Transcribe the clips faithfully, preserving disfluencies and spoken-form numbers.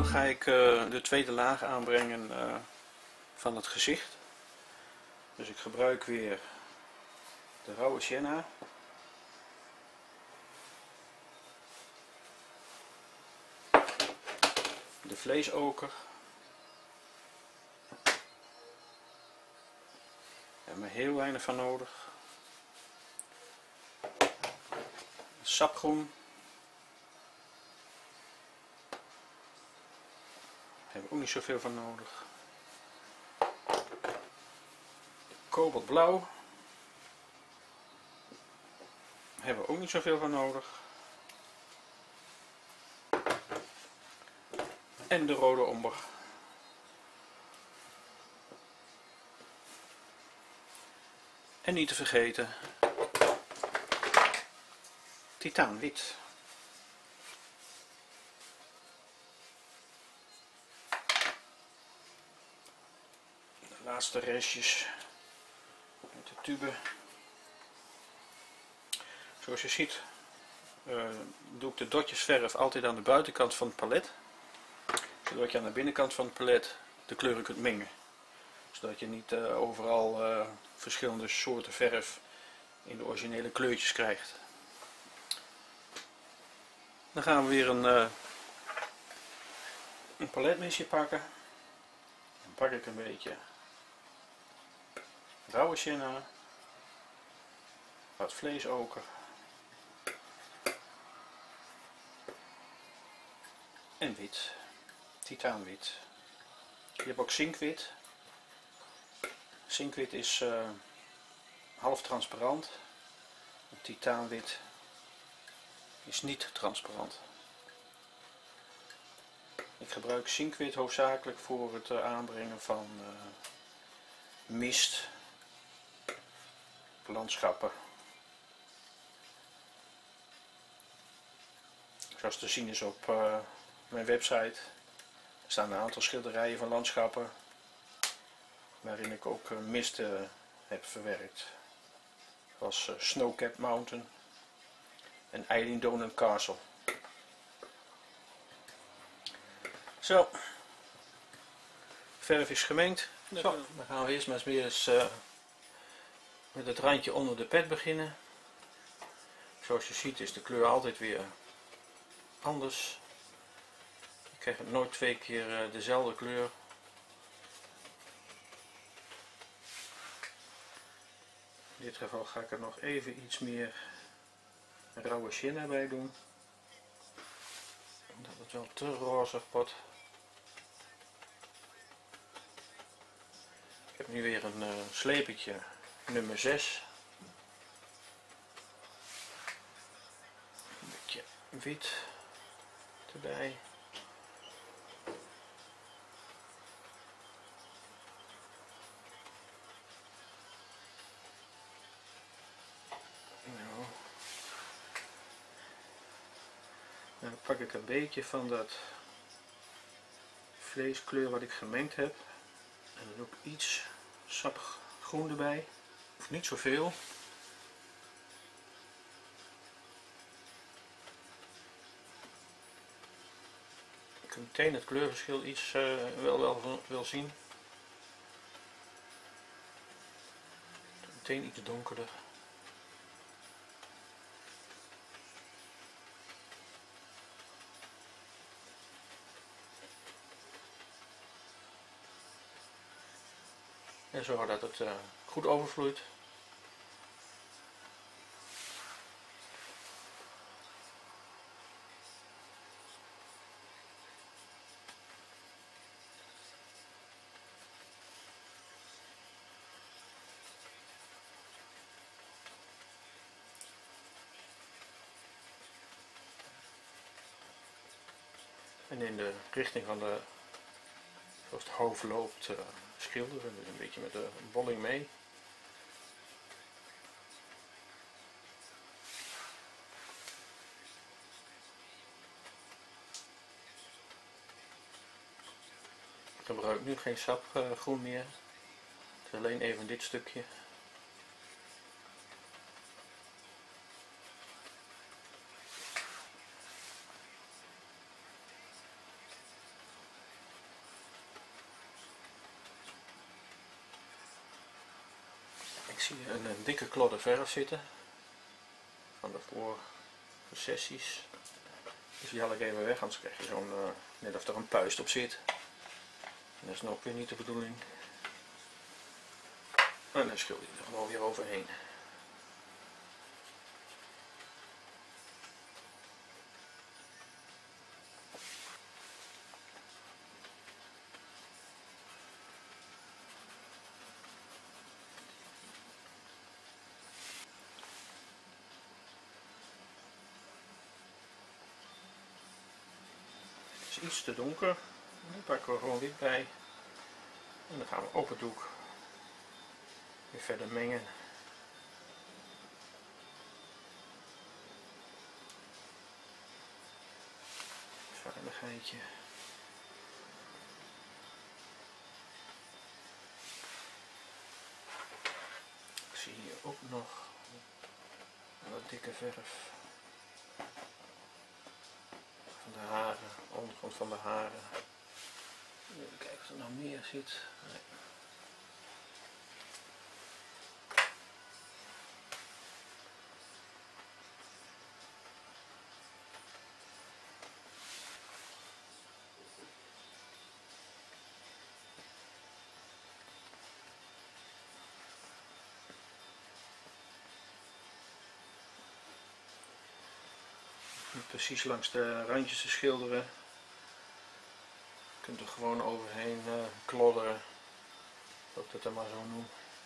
ga ik uh, de tweede laag aanbrengen uh, van het gezicht. Dus ik gebruik weer de rauwe sienna. De vleesoker. Daar hebben we heel weinig van nodig. Sapgroen. Daar hebben we ook niet zoveel van nodig. Kobaltblauw. Daar hebben we ook niet zoveel van nodig. En de rode omber. En niet te vergeten, titaanwit. De laatste restjes met de tube. Zoals je ziet uh, doe ik de dotjes verf altijd aan de buitenkant van het palet. Zodat je aan de binnenkant van het palet de kleuren kunt mengen. Zodat je niet uh, overal uh, verschillende soorten verf in de originele kleurtjes krijgt. Dan gaan we weer een, uh, een paletmesje pakken. Dan pak ik een beetje rauwe sienna, wat vleesoker en wit, titaanwit. Je hebt ook zinkwit. Zinkwit is uh, half transparant. Titaanwit is niet transparant. Ik gebruik zinkwit hoofdzakelijk voor het uh, aanbrengen van uh, mist, landschappen. Zoals te zien is op uh, mijn website staan een aantal schilderijen van landschappen waarin ik ook uh, mist uh, heb verwerkt. Zoals uh, Snowcap Mountain en Eileen Donan Castle. Zo, verf is gemengd. Zo, dan gaan we eerst maar eens uh, met het randje onder de pet beginnen. Zoals je ziet is de kleur altijd weer anders. Je krijgt nooit twee keer uh, dezelfde kleur. In dit geval ga ik er nog even iets meer rauwe sienna bij doen. Dat het wel te rozig wordt. Ik heb nu weer een uh, slepertje nummer zes. Een beetje wit erbij. Nou. Dan pak ik een beetje van dat vleeskleur wat ik gemengd heb. En dan doe ik iets sappig groen erbij. Hoeft niet zoveel. Je kunt meteen het kleurverschil iets uh, wel, wel, wel zien. Meteen iets donkerder. En zorg dat het uh, goed overvloeit. En in de richting van de, zoals het hoofd loopt, uh, schilderen, dus een beetje met de bolling mee. Ik gebruik nu geen sapgroen meer, het is alleen even dit stukje. zie je een, een dikke klodder verf zitten van de vorige sessies. Dus die haal ik even weg, anders krijg je zo'n, uh, net of er een puist op zit. En dat is nog weer niet de bedoeling. En dan schil je er gewoon weer overheen. Het is iets te donker. Dan pakken we gewoon wit bij. En dan gaan we op het doek weer verder mengen. Vaardigheidje. Ik zie hier ook nog wat dikke verf van de haren, ondergrond van de haren. Even kijken of er nog meer zit. Nee. Precies langs de randjes te schilderen. Je kunt er gewoon overheen uh, klodderen, dat ik het er maar zo noem.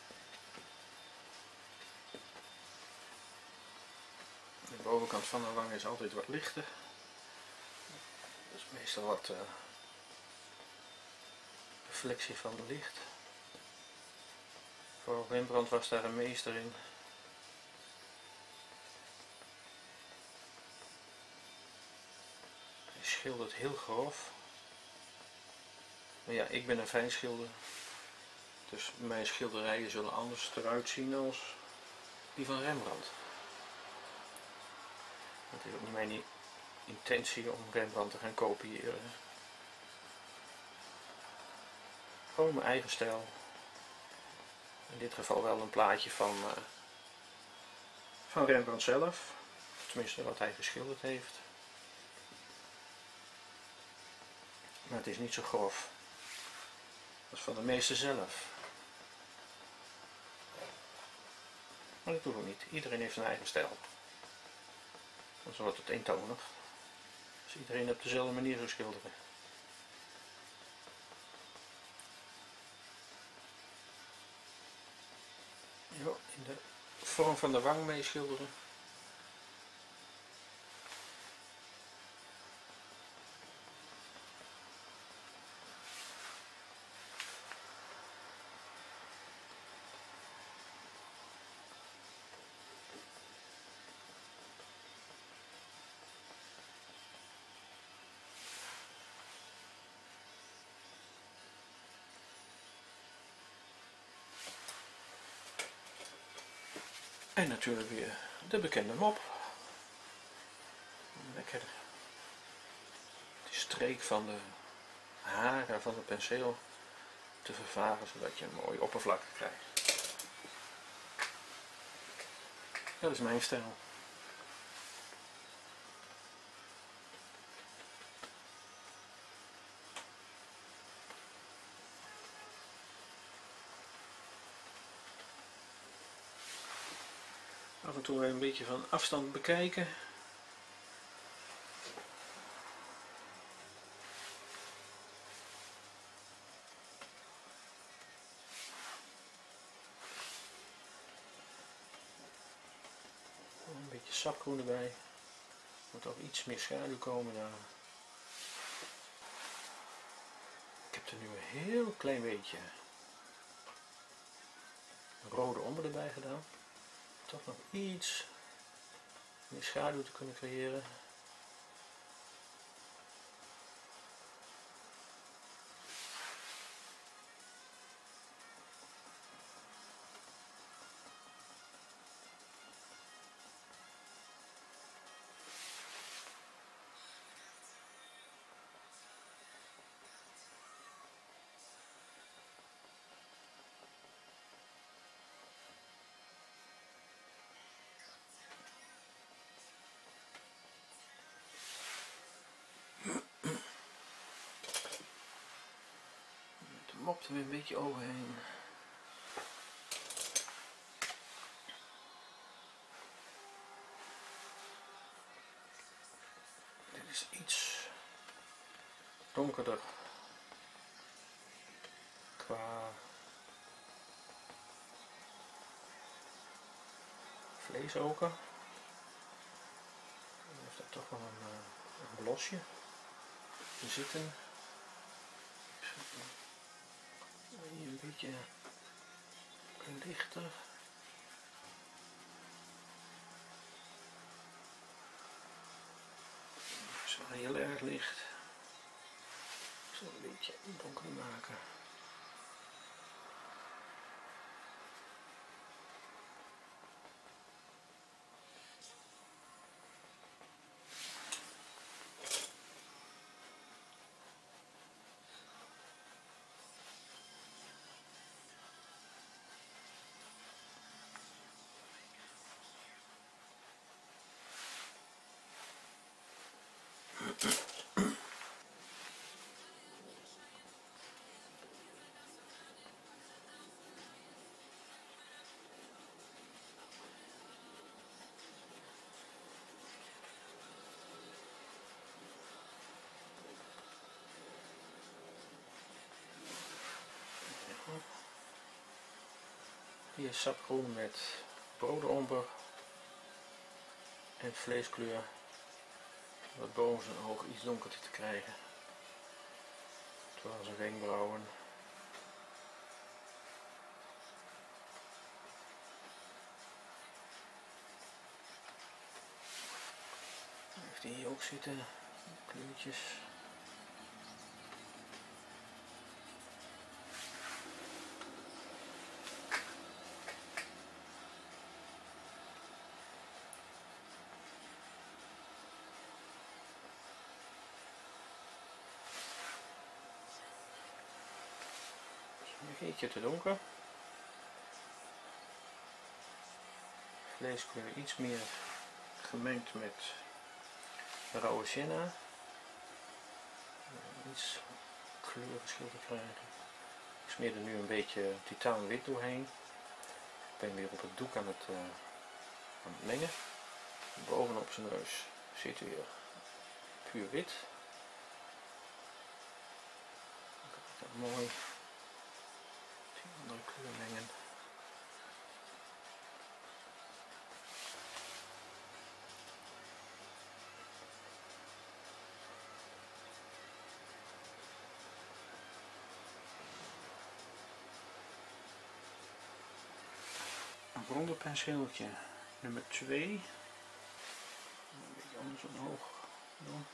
De bovenkant van de wang is altijd wat lichter. Dat is meestal wat uh, reflectie van het licht. Voor Rembrandt was daar een meester in. Schildert heel grof. Maar ja, ik ben een fijnschilder. Dus mijn schilderijen zullen anders eruit zien als die van Rembrandt. Het is ook niet mijn intentie om Rembrandt te gaan kopiëren. Gewoon mijn eigen stijl. In dit geval wel een plaatje van, uh, van Rembrandt zelf. Tenminste wat hij geschilderd heeft. Maar het is niet zo grof. Dat is van de meester zelf. Maar dat doen we niet. Iedereen heeft zijn eigen stijl. Dan wordt het eentonig. Dus iedereen op dezelfde manier zou schilderen. Jo, in de vorm van de wang mee schilderen. En natuurlijk weer de bekende mop. Lekker die streek van de haren van het penseel te vervagen, zodat je een mooie oppervlakte krijgt. Dat is mijn stijl. Af en toe een beetje van afstand bekijken. Een beetje sapgroen erbij. Er moet ook iets meer schaduw komen daar. Ik heb er nu een heel klein beetje rode onder erbij gedaan. Toch nog iets meer schaduw te kunnen creëren. er weer een beetje overheen. Dit is iets donkerder qua vleesoker. Dan heeft dat toch wel een, een blosje te zitten. Hier een beetje lichter. Zo heel erg licht. Zo een beetje donker maken. Hier is sapgroen met brodeomber en vleeskleur, wat boven zijn oog iets donkerder te krijgen, terwijl zijn wenkbrauwen heeft hij hier ook zitten, kleurtjes. Een beetje te donker. Vleeskleur iets meer gemengd met rauwe sienna. Iets kleurverschil te krijgen. Ik smeer er nu een beetje titaanwit doorheen. Ik ben weer op het doek aan het, uh, aan het mengen. Bovenop zijn neus zit weer puur wit. Dat mooi. Andere kleur mengen. Een ronde penseeltje nummer twee. Een beetje anders omhoog doen.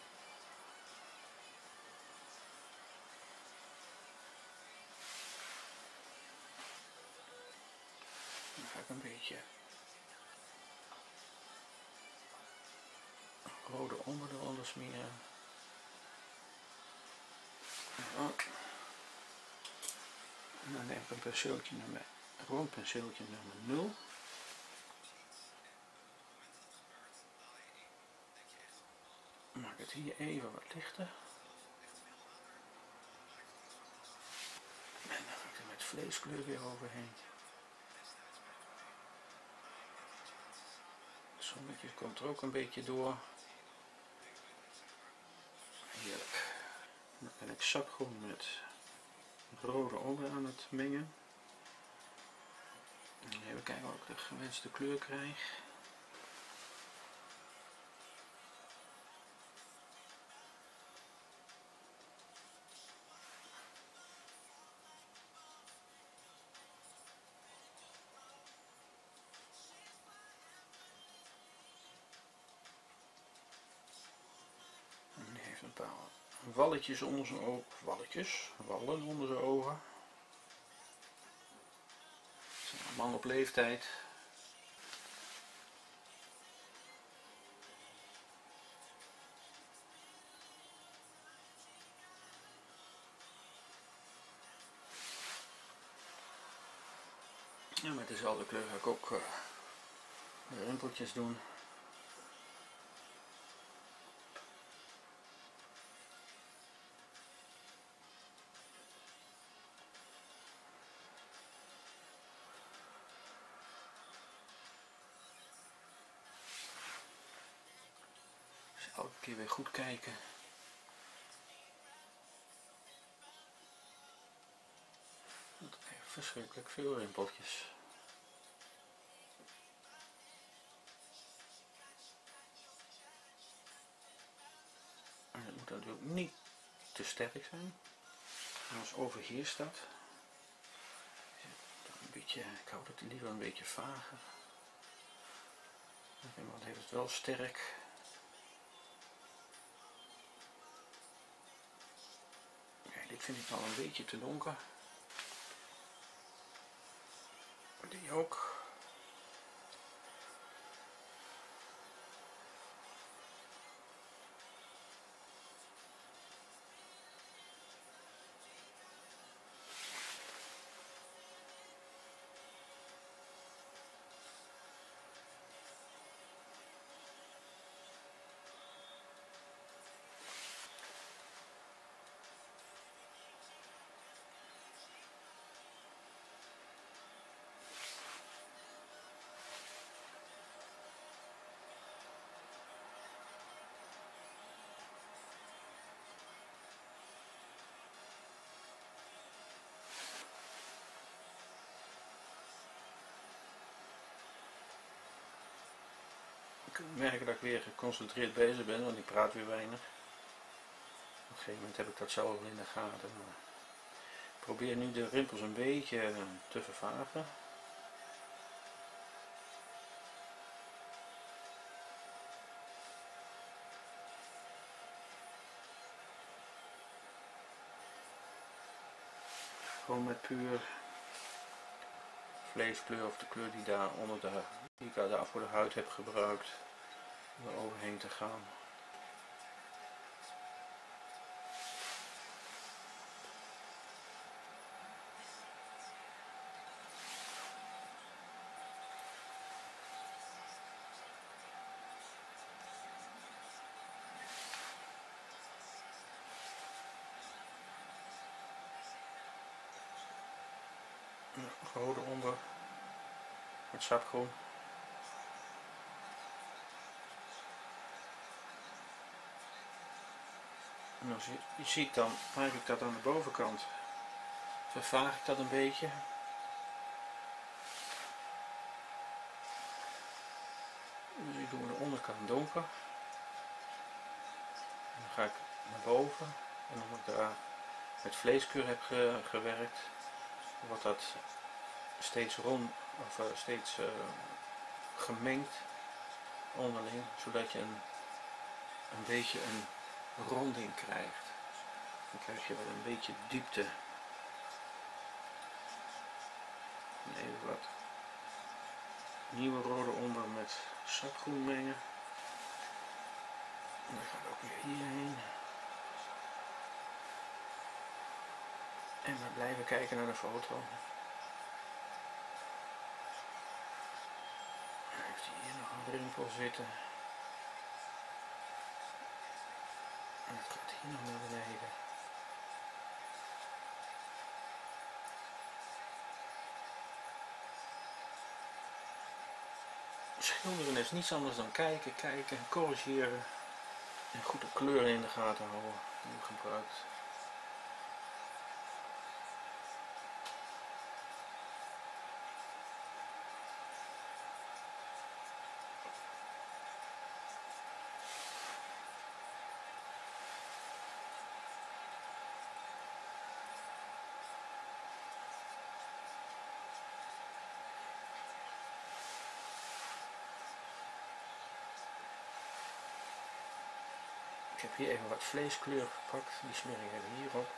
Dan ga ik een beetje rode onder eronder smeren. En dan neem ik een penseeltje nummer, een rond penseeltje nummer nul. Maak het hier even wat lichter. En dan ga ik er met vleeskleur weer overheen. Het zonnetje komt er ook een beetje door. Heerlijk. Dan ben ik sapgroen met rode onder aan het mengen. En even kijken of ik de gewenste kleur krijg. En die heeft een paar walletjes onder zijn ogen, walletjes, wallen onder zijn ogen. Het is een man op leeftijd. Ja, met dezelfde kleur ga ik ook uh, de rimpeltjes doen. elke keer weer goed kijken. Echt verschrikkelijk veel rimpeltjes. En het moet natuurlijk niet te sterk zijn. En als overheerst dat. Een beetje, ik hou het liever een beetje vager. Iemand heeft het wel sterk. Ja, dit vind ik al een beetje te donker. Die ook. Ik merk dat ik weer geconcentreerd bezig ben, want ik praat weer weinig. Op een gegeven moment heb ik dat zelf wel in de gaten. Maar ik probeer nu de rimpels een beetje te vervagen. Gewoon met puur vleeskleur of de kleur die daar onder de, die ik daar voor de huid heb gebruikt, om er overheen te gaan. Rode onder met sapgroen. En als je, je ziet dan, maak ik dat aan de bovenkant, vervaag ik dat een beetje. Dus ik doe de onderkant donker. En dan ga ik naar boven en omdat ik daar met vleeskleur heb ge, gewerkt, wordt dat steeds rond of uh, steeds uh, gemengd onderling, zodat je een, een beetje een ronding krijgt. Dan krijg je wel een beetje diepte. En even wat nieuwe rode onder met sapgroen mengen. En dan gaat het ook weer hierheen. En we blijven kijken naar de foto. Heeft hier nog een rimpel zitten. En het gaat hier nog naar beneden. Schilderen is niets anders dan kijken, kijken, corrigeren. En goed de kleuren in de gaten houden die je gebruikt. Ik heb hier even wat vleeskleur gepakt, die smeer ik even hierop.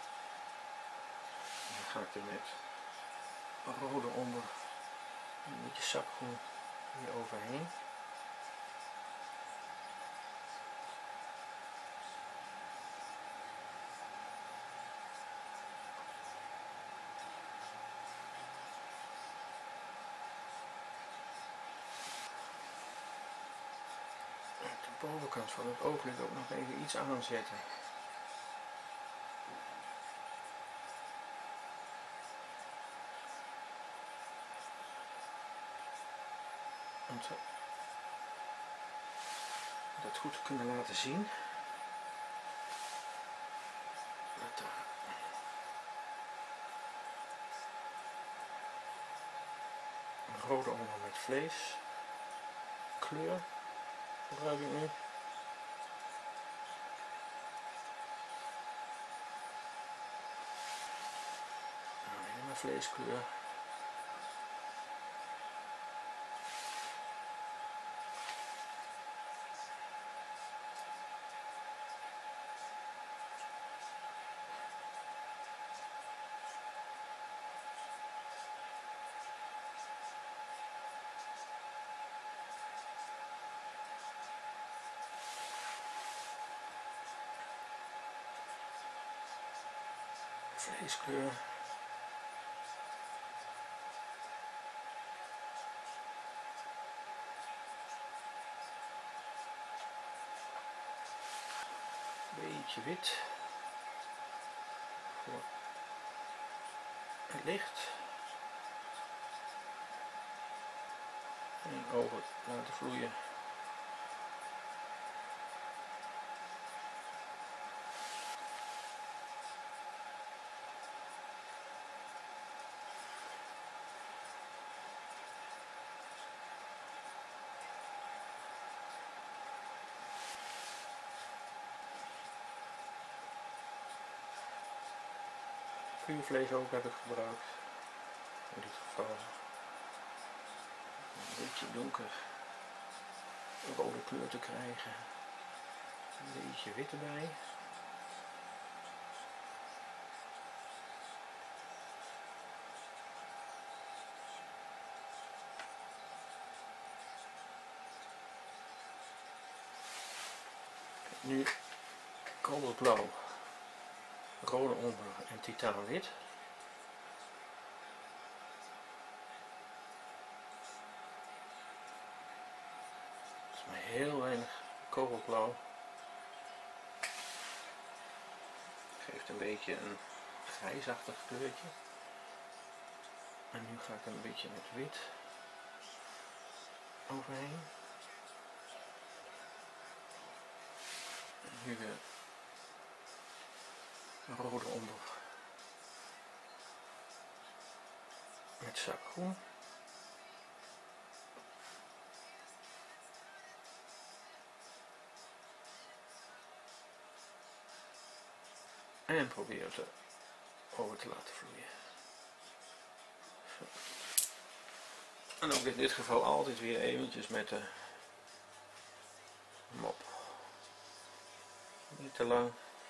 En dan ga ik er met rode onder een beetje sapgroen hier overheen. De bovenkant van het ooglid ook nog even iets aanzetten. het goed kunnen laten zien. Met daar een rode onder met vlees. Kleur gebruik ik nu. Nou, mijn vleeskleur. Vleeskleur. Beetje wit voor het licht. En over laten vloeien. Vuurvlees ook heb ik gebruikt. In dit geval een beetje donker rode kleur te krijgen. Een beetje wit erbij. Nu kobaltblauw, rode onder en titaanwit. Dat is maar heel weinig kobaltblauw. Geeft een beetje een grijsachtig kleurtje. En nu ga ik er een beetje met wit overheen. En nu weer een rode onder met sapgroen. En probeer het over te laten vloeien. Zo. En ook in dit geval altijd weer eventjes met de mop. Niet te lang,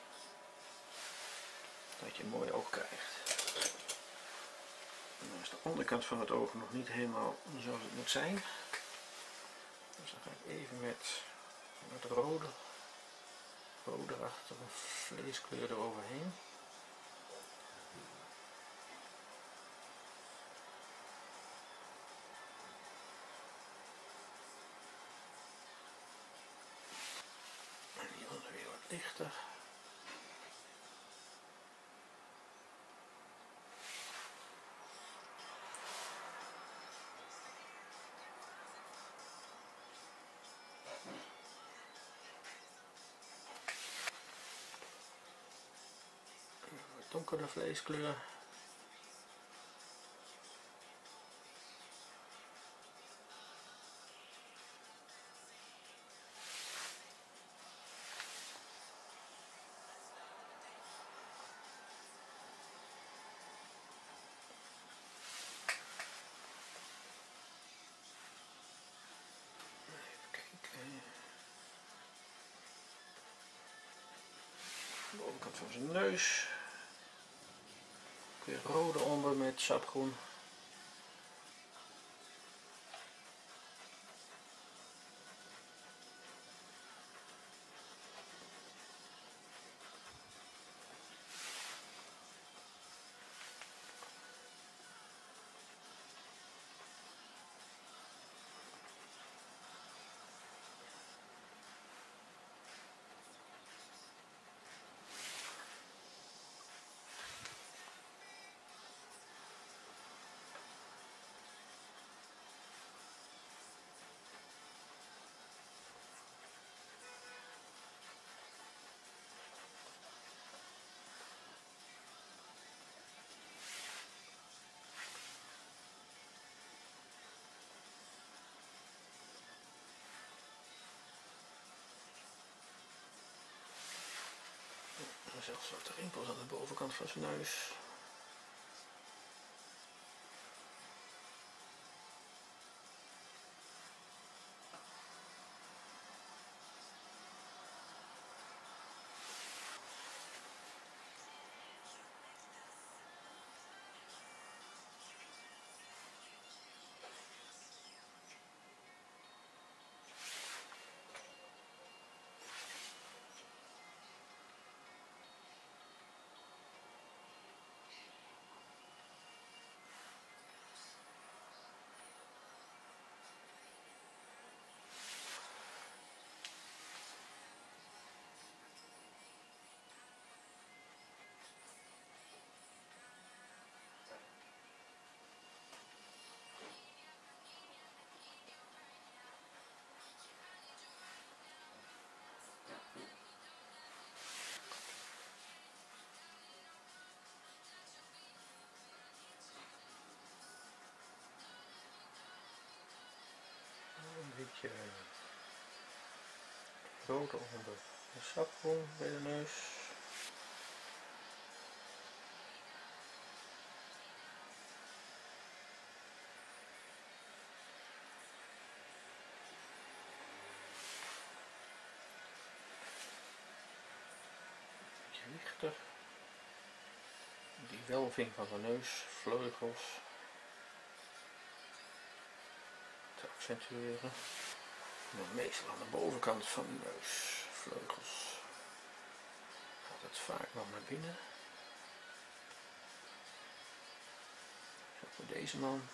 dat je een mooi oog krijgt. En dan is de onderkant van het oog nog niet helemaal zoals het moet zijn. Dus dan ga ik even met, met rode, roderachtige vleeskleur eroverheen. En die andere weer wat lichter. Donkere vleeskleur. Even kijken. De bovenkant van zijn neus. Weer rode onder met sapgroen. zelfs wat rimpels aan de bovenkant van zijn neus. Een beetje rood onder de sapkom bij de neus. Beetje lichter. Die welving van de neus, vleugels te accentueren. En dan meestal aan de bovenkant van de neus, vleugels, gaat het vaak nog naar binnen. Zo voor deze man.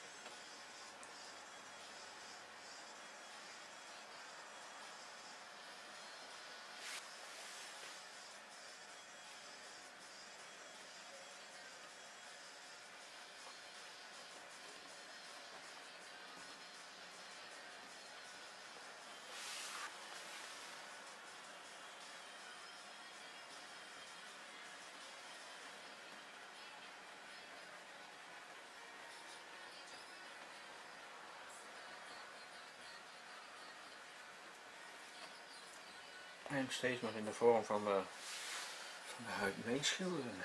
En steeds maar in de vorm van de, van de huid meeschilderen.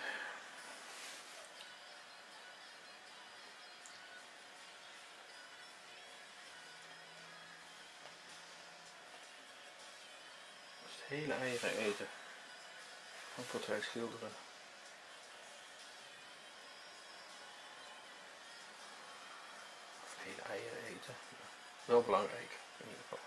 Dat is het hele eieren eten van portret schilderen. Of het hele eieren eten. Wel belangrijk in ieder geval.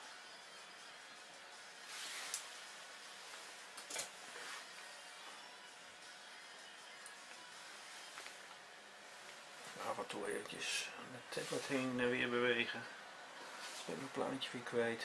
Af en toe eventjes met de tablet heen en weer bewegen. Ik ben mijn plaatje weer kwijt.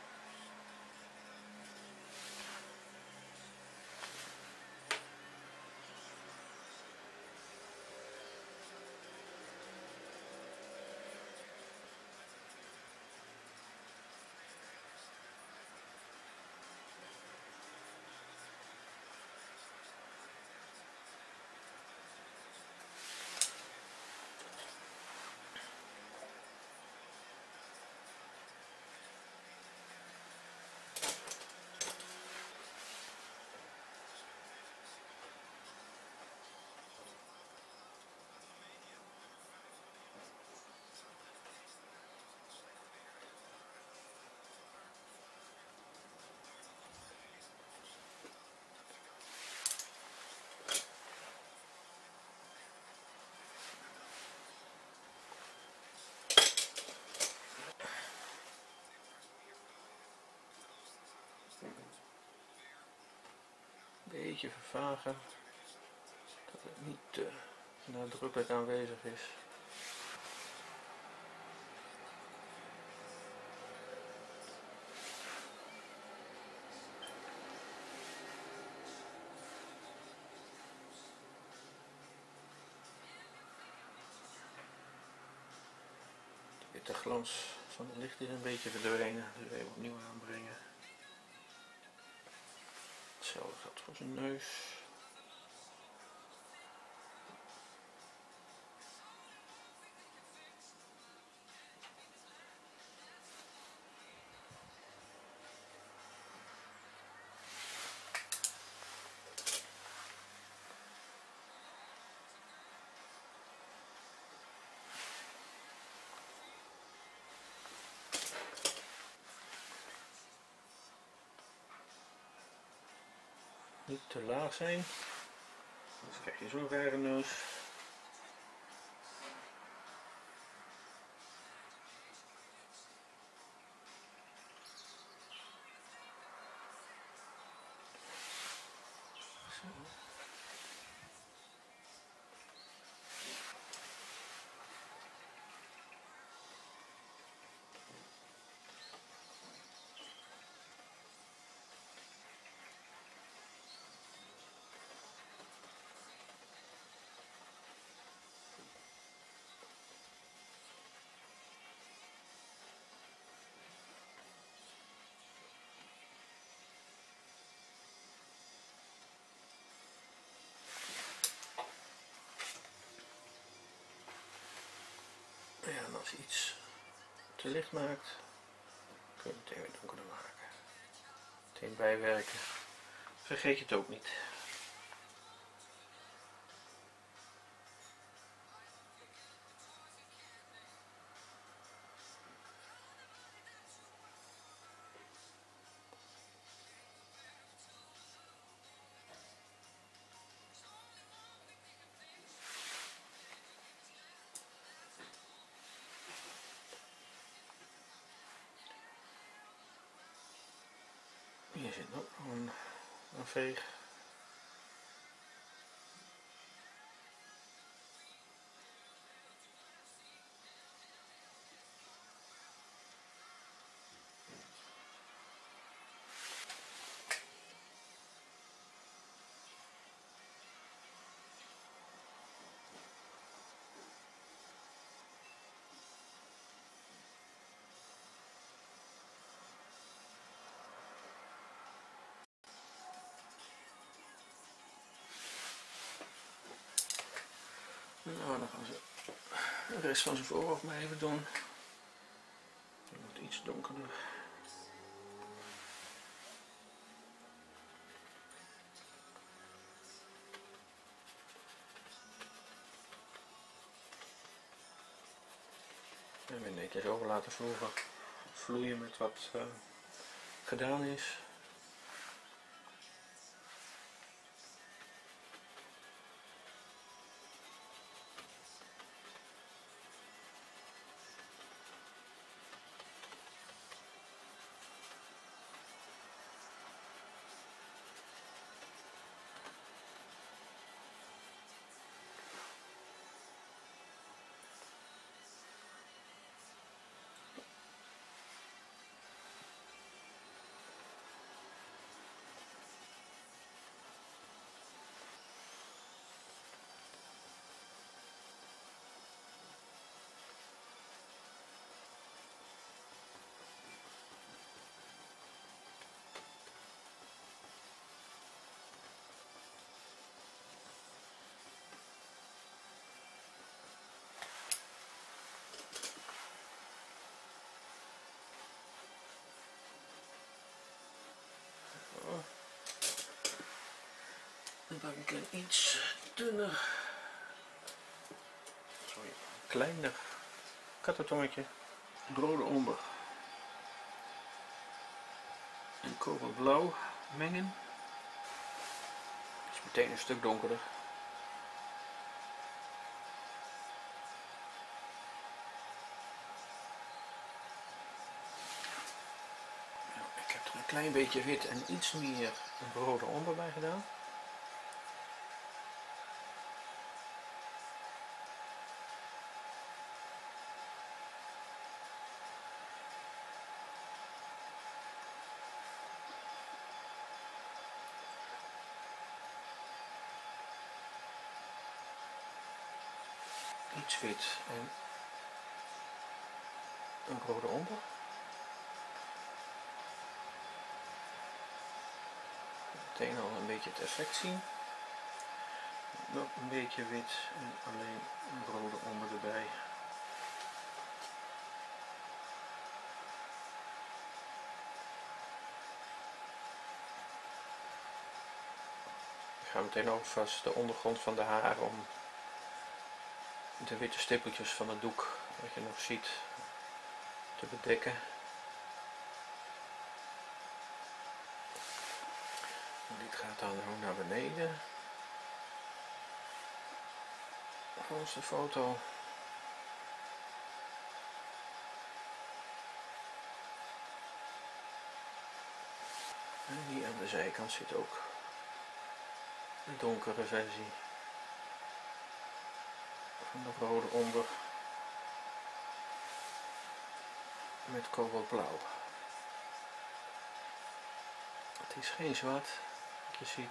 Een beetje vervagen, dat het niet te nadrukkelijk aanwezig is. De witte glans van het licht is een beetje verdwenen, dus even opnieuw aanbrengen. Hetzelfde geldt voor zijn neus. niet te laag zijn, anders krijg je zo'n rare neus. Ja, en als je iets te licht maakt, kun je het meteen weer donkerder maken. Meteen bijwerken. Vergeet je het ook niet. Hier zit ook nog een, een veeg. Nou, dan gaan ze de rest van zijn voorhoofd maar even doen. Dan wordt het iets donkerder. En weer netjes over laten vloeien, vloeien met wat uh, gedaan is. Dan pak ik een iets dunner, sorry, kleiner kattetongetje, rode omber en koperblauw mengen. Het is meteen een stuk donkerder. Nou, ik heb er een klein beetje wit en iets meer rode omber bij gedaan. Iets wit en een rode onder. Meteen al een beetje het effect zien. Nog een beetje wit en alleen een rode onder erbij. Ik ga meteen ook vast de ondergrond van de haren om de witte stippeltjes van het doek, wat je nog ziet, te bedekken. Dit gaat dan zo naar beneden. Volgens de foto. En hier aan de zijkant zit ook de donkere versie van de rode onder met kobaltblauw. Het is geen zwart, je ziet.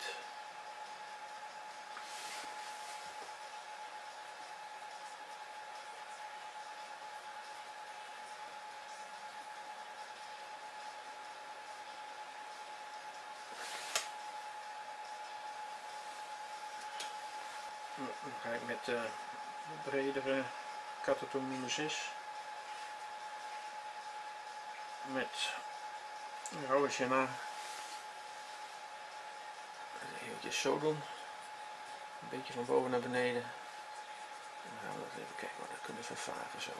Dan ga ik met de bredere Cathoton minus zes met rode sienna eventjes zo doen, een beetje van boven naar beneden. En dan gaan we dat even kijken wat we kunnen vervagen zo.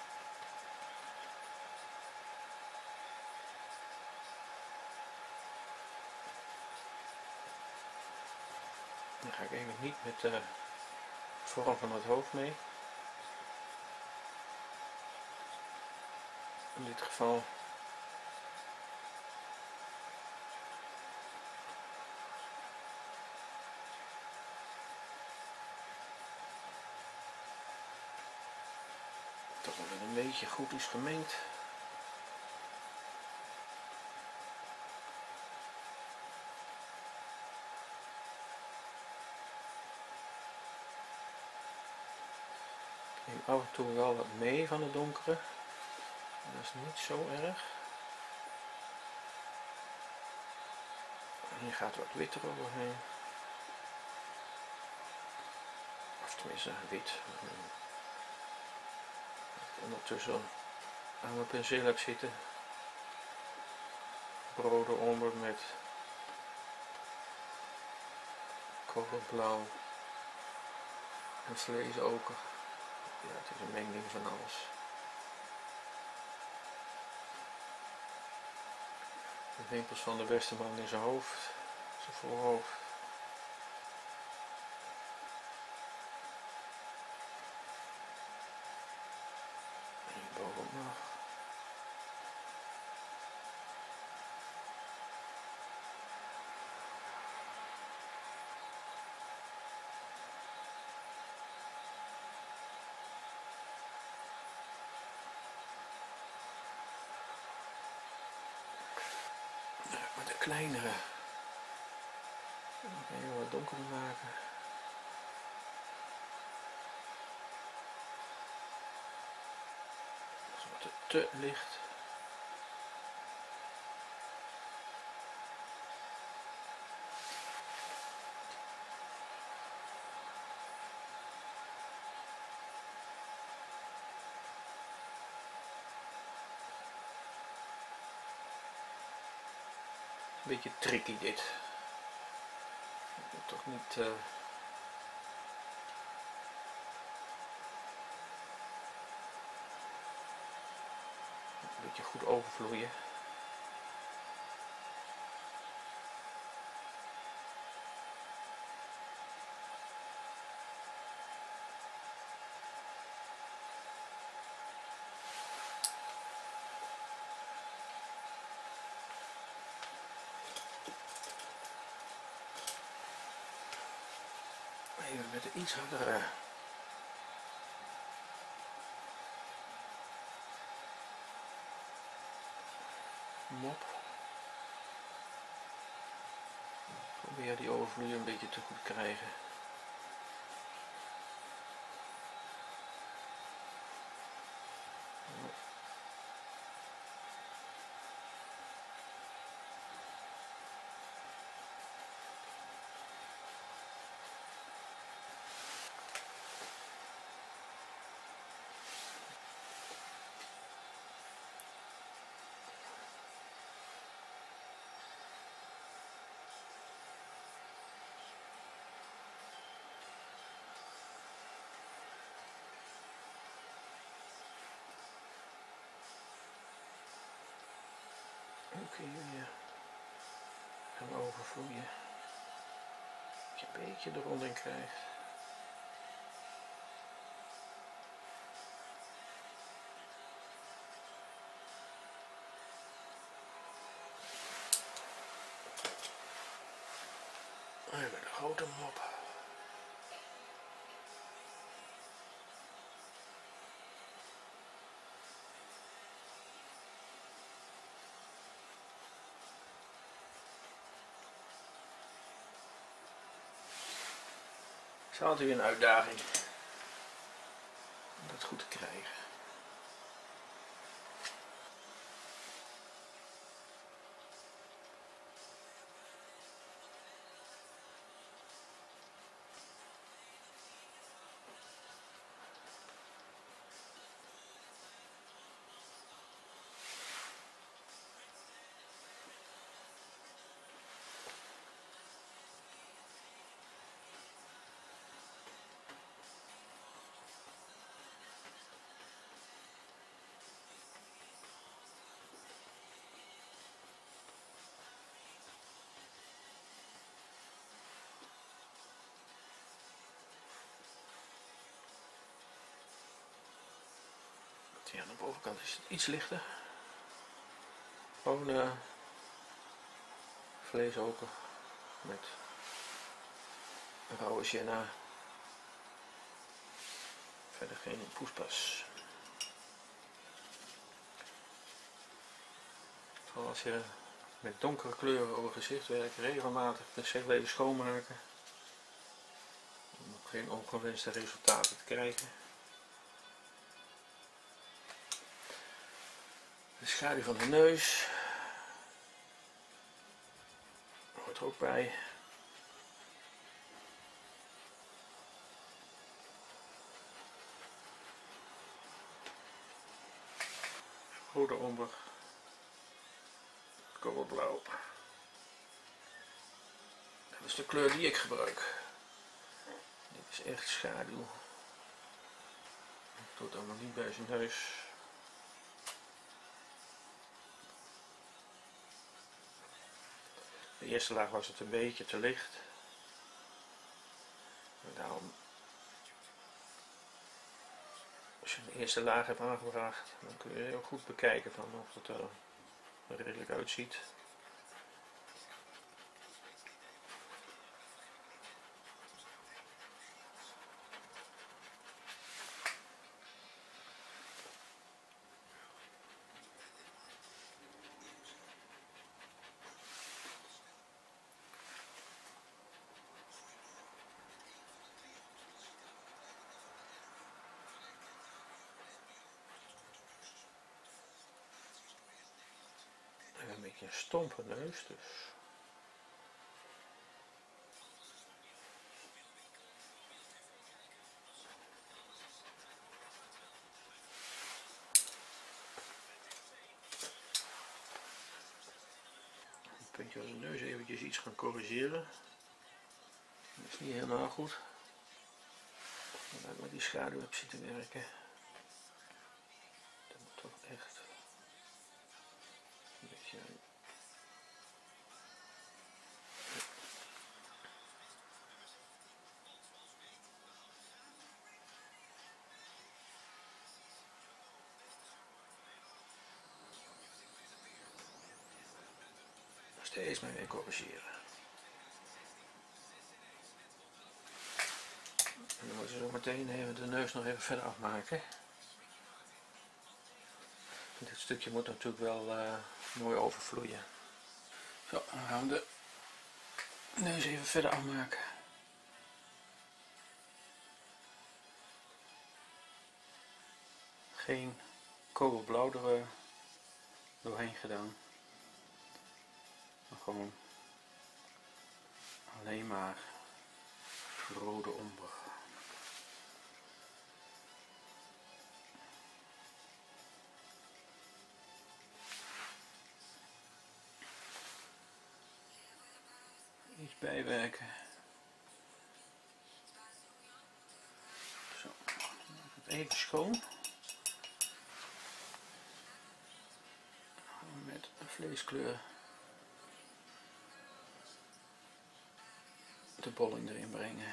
Dan ga ik even niet met de vorm van het hoofd mee. In dit geval toch dat het een beetje goed is gemengd. Ik neem af en toe wel wat mee van het donkere. Dat is niet zo erg. Hier gaat wat wit eroverheen. Of tenminste wit. Ik ondertussen aan mijn penseel heb zitten. Rode onder met kobaltblauw en vleesoker. Ja, het is een menging van alles. De wimpels van de beste man in zijn hoofd, zijn voorhoofd. En hierboven ook nog. Met een kleinere. Nog even wat donkerder maken. Dat is wat te licht. Een beetje tricky dit. Ik moet toch niet... Uh, een beetje goed overvloeien. Even met een iets hardere mop. Probeer die overvloei een beetje te goed krijgen. Ook hier weer gaan overvloeien. Dat je een beetje de ronding krijgt. Even de grote mop. Het is altijd weer een uitdaging om dat goed te krijgen. Ja, aan de bovenkant is het iets lichter. Gewoon uh, vleesoker met rauwe sienna. Verder geen poespas. Vooral als je met donkere kleuren over gezicht werkt, regelmatig de zegleven schoonmaken. Om geen ongewenste resultaten te krijgen. De schaduw van de neus hoort er ook bij. Rode omber, kobaltblauw. Dat is de kleur die ik gebruik. Dit is echt schaduw. Dat doet allemaal niet bij zijn neus. De eerste laag was het een beetje te licht. En daarom, als je de eerste laag hebt aangebracht, dan kun je heel goed bekijken van of het er redelijk uitziet. Een beetje een stompe neus dus. Het puntje van de neus eventjes iets gaan corrigeren. Dat is niet helemaal goed. Omdat ik met die schaduw heb zitten werken. Dat moet toch echt een beetje. Steeds maar weer corrigeren. En dan moeten we zo meteen even de neus nog even verder afmaken. Dit stukje moet natuurlijk wel uh, mooi overvloeien. Zo, dan gaan we de neus even verder afmaken. Geen kogelblauw er uh, doorheen gedaan. Maar gewoon alleen maar rode omber. Iets bijwerken. Zo, dan maak ik het even schoon. Met een vleeskleur de bolling erin brengen.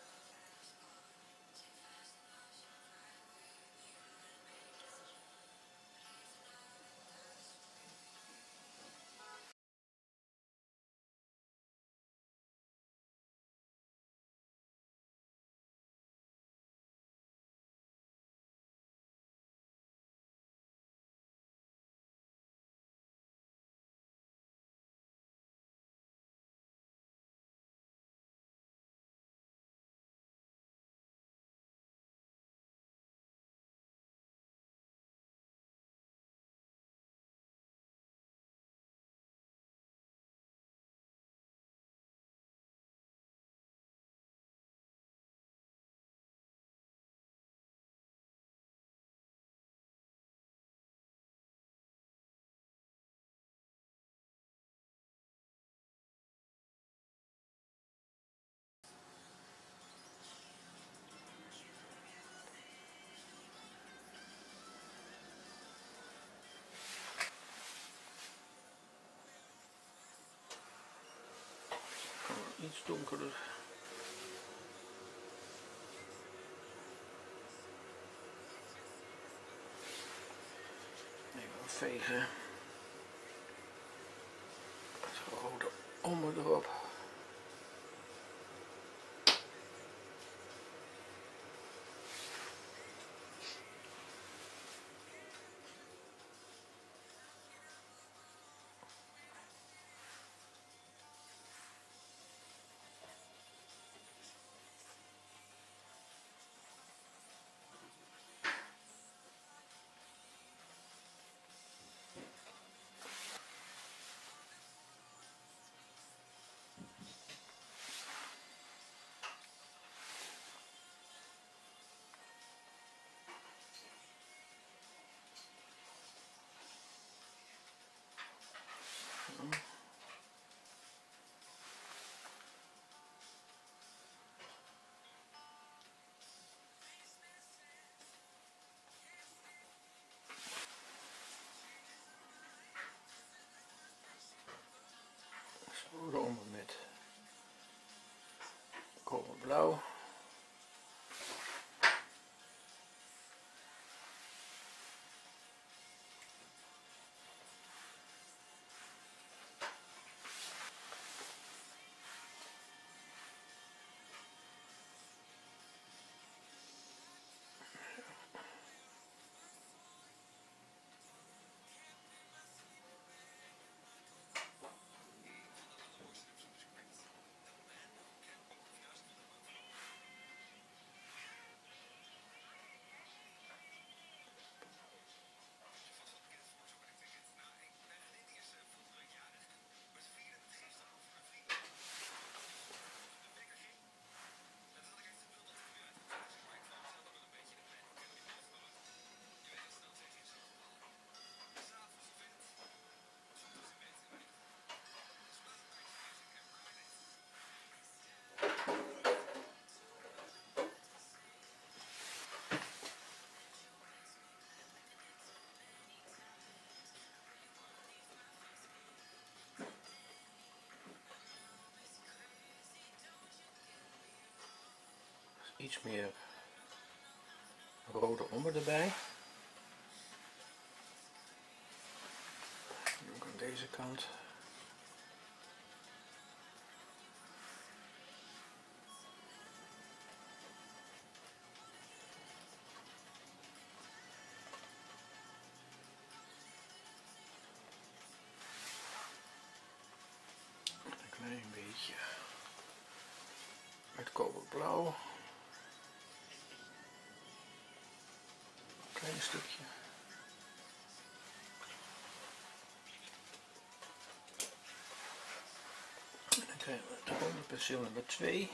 Iets donkerder. Even vegen. Het rode ommer erop. Romen met koolblauw. Iets meer rode ommer erbij. Ook aan deze kant. Een klein beetje met kobaltblauw. Klein stukje. En dan krijgen we het rode penseel nummer twee.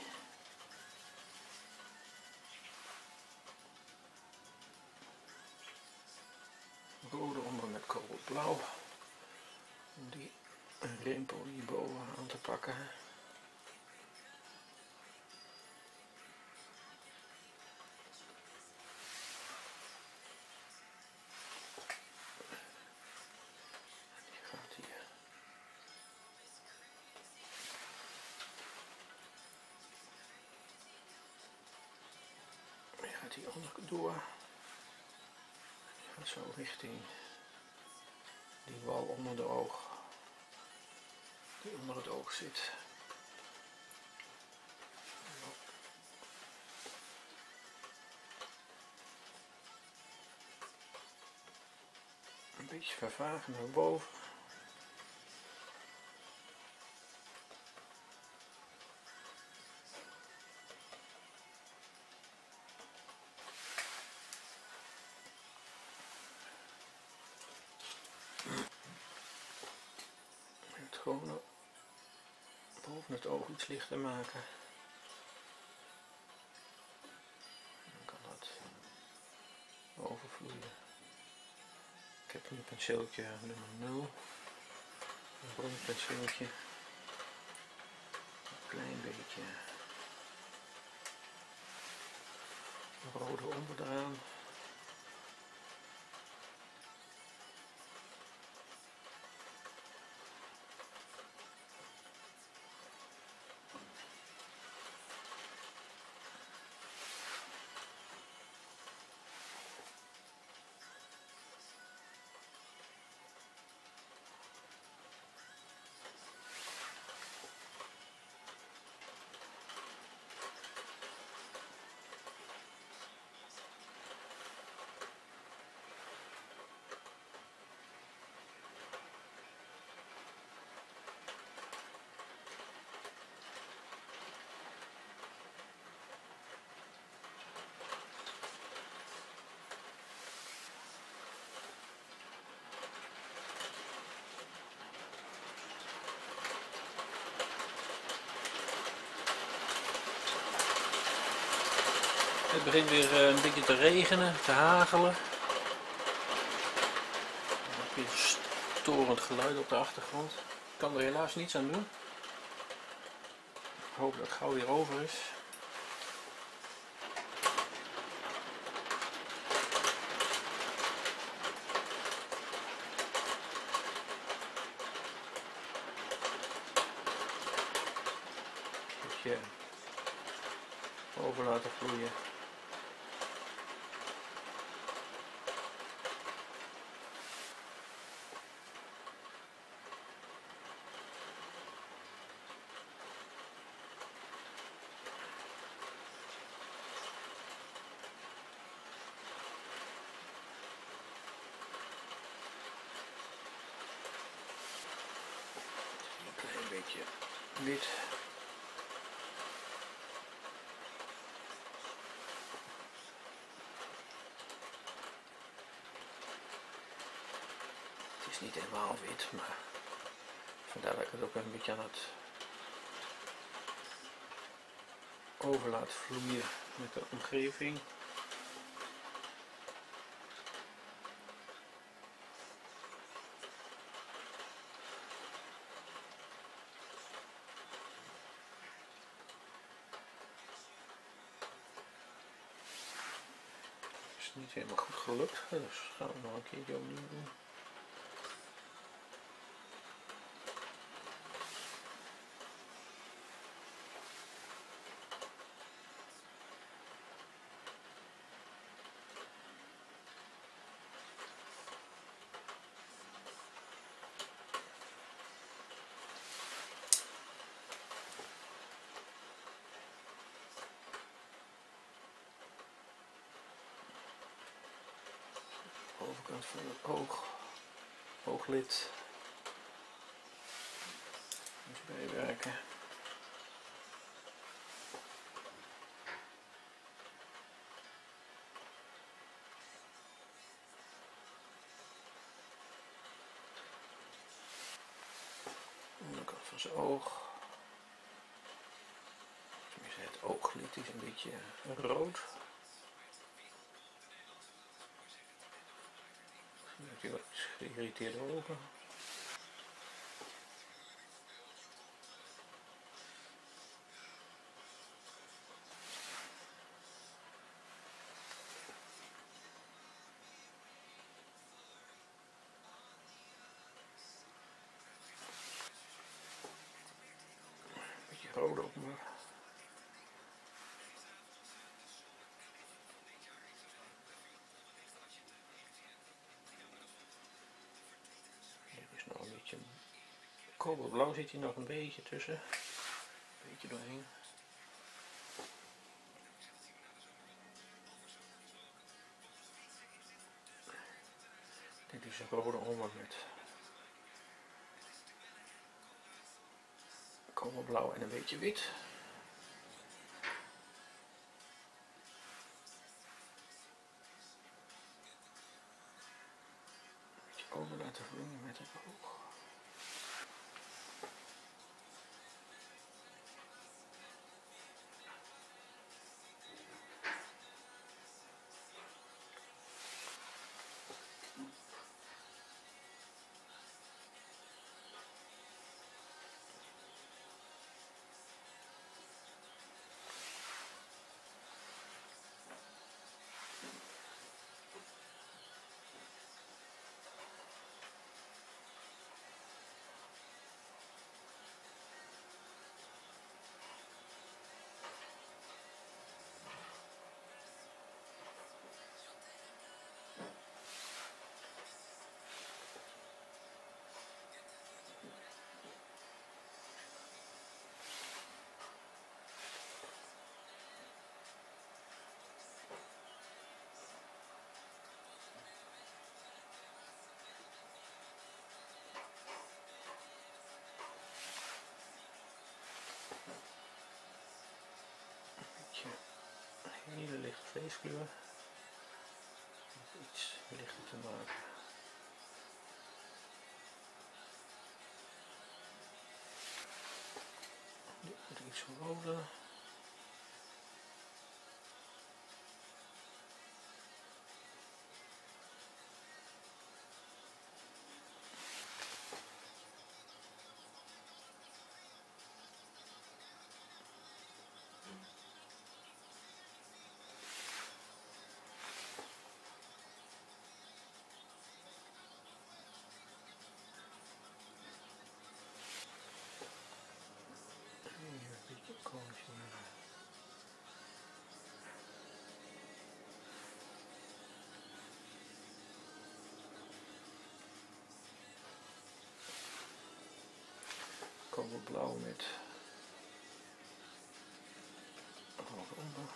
Rode onder met kobaltblauw. Om die rimpel hierboven aan te pakken. die onder door. Gaat zo richting die wal onder de oog. Die onder het oog zit. Een beetje vervagen naar boven. Het gewoon boven het oog iets lichter maken. Dan kan dat overvloeien. Ik heb een penseeltje nummer nul. Een bronpenseeltje. Een klein beetje rode onder eraan. Het begint weer een beetje te regenen, te hagelen. Een beetje storend geluid op de achtergrond. Ik kan er helaas niets aan doen. Ik hoop dat het gauw weer over is. Een beetje over laten vloeien. Een klein beetje wit. Het is niet helemaal wit, maar vandaar dat ik het ook een beetje aan het over laat vloeien met de omgeving. Het is niet helemaal goed gelukt, dus gaan we nog een keertje opnieuw doen. Overkant van het oog, ooglid. Eens bijwerken. Onderkant van zijn oog. Tenminste, het ooglid is een beetje rood. Dan heb je wat geïrriteerde ogen. Een beetje rood ook maar. Kobaltblauw zit hier nog een beetje tussen. Een beetje doorheen. Dit is een rode onder met kobaltblauw en een beetje wit. Een beetje over laten vloeien met het oog. Een hele lichte vleeskleur. Iets lichter te maken. Nu moet ik iets verroden. Kobaltblauw met rood onder.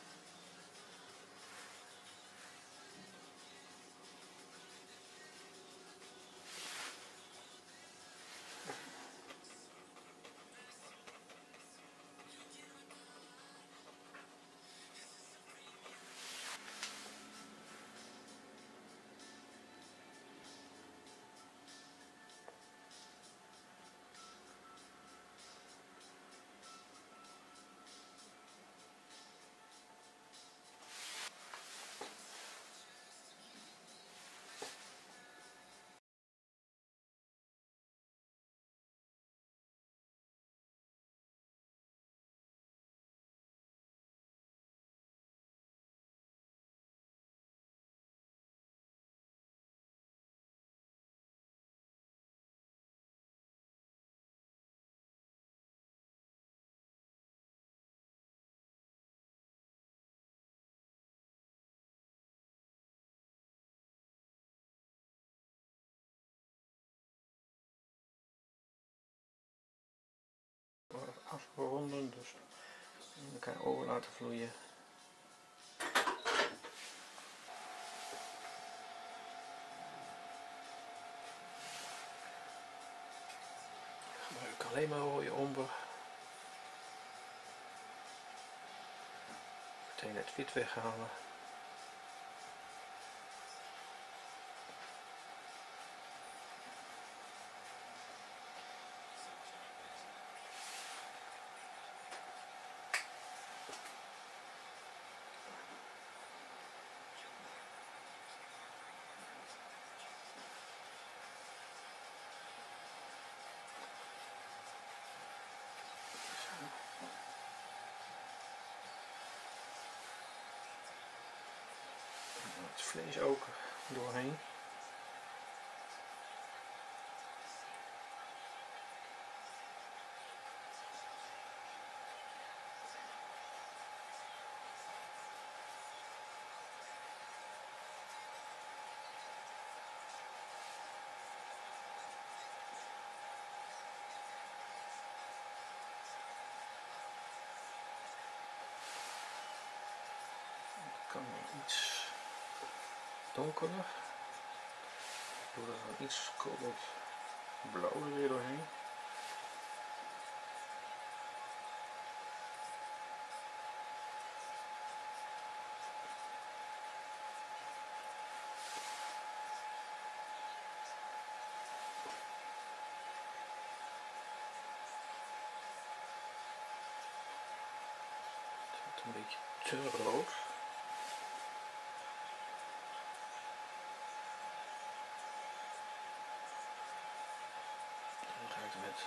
Afronden, dus in elkaar over laten vloeien. Gebruik alleen maar rode omber. Meteen het wit weghalen. Het vlees ook doorheen. kan wel iets donkerder. Ik doe er dan iets kobold blauw er weer doorheen. Het is een beetje te rood. Dan ga ik met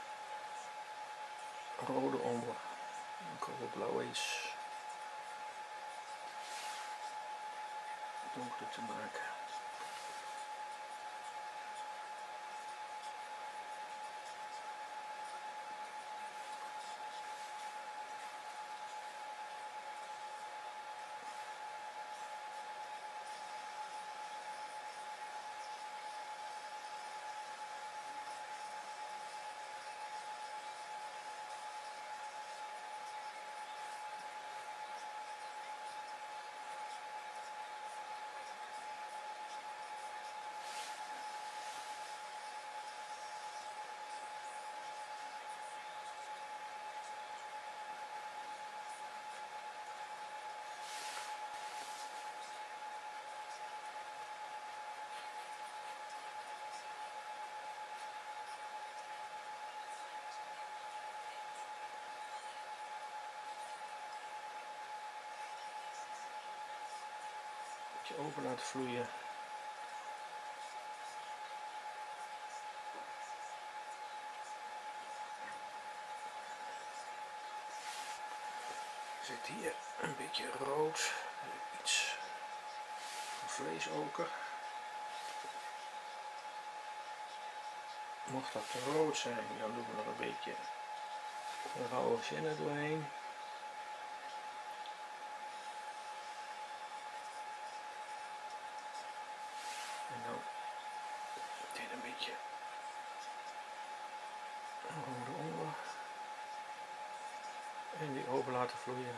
rode onder en kobaltblauw iets donkerder te maken. Beetje over laten vloeien. Zit hier een beetje rood, iets van vleesoker. Mocht dat te rood zijn, dan doen we er een beetje rauwe zinnen doorheen. En dan dit een beetje rode onder. En die over laten vloeien.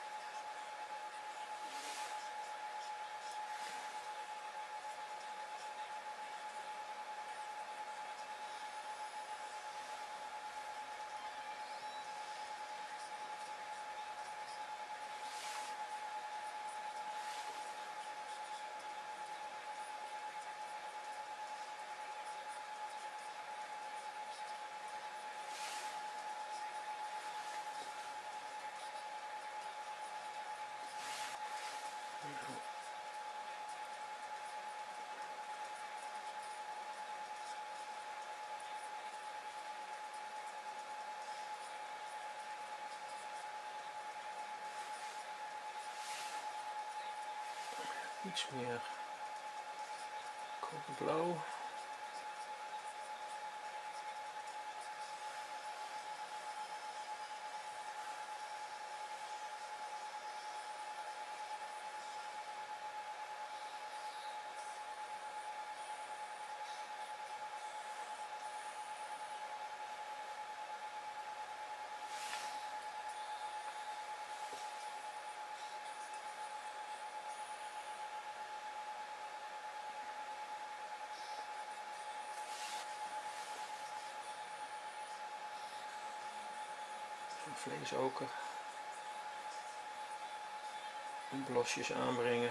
Iets meer koperblauw. Vleesoker en blosjes aanbrengen.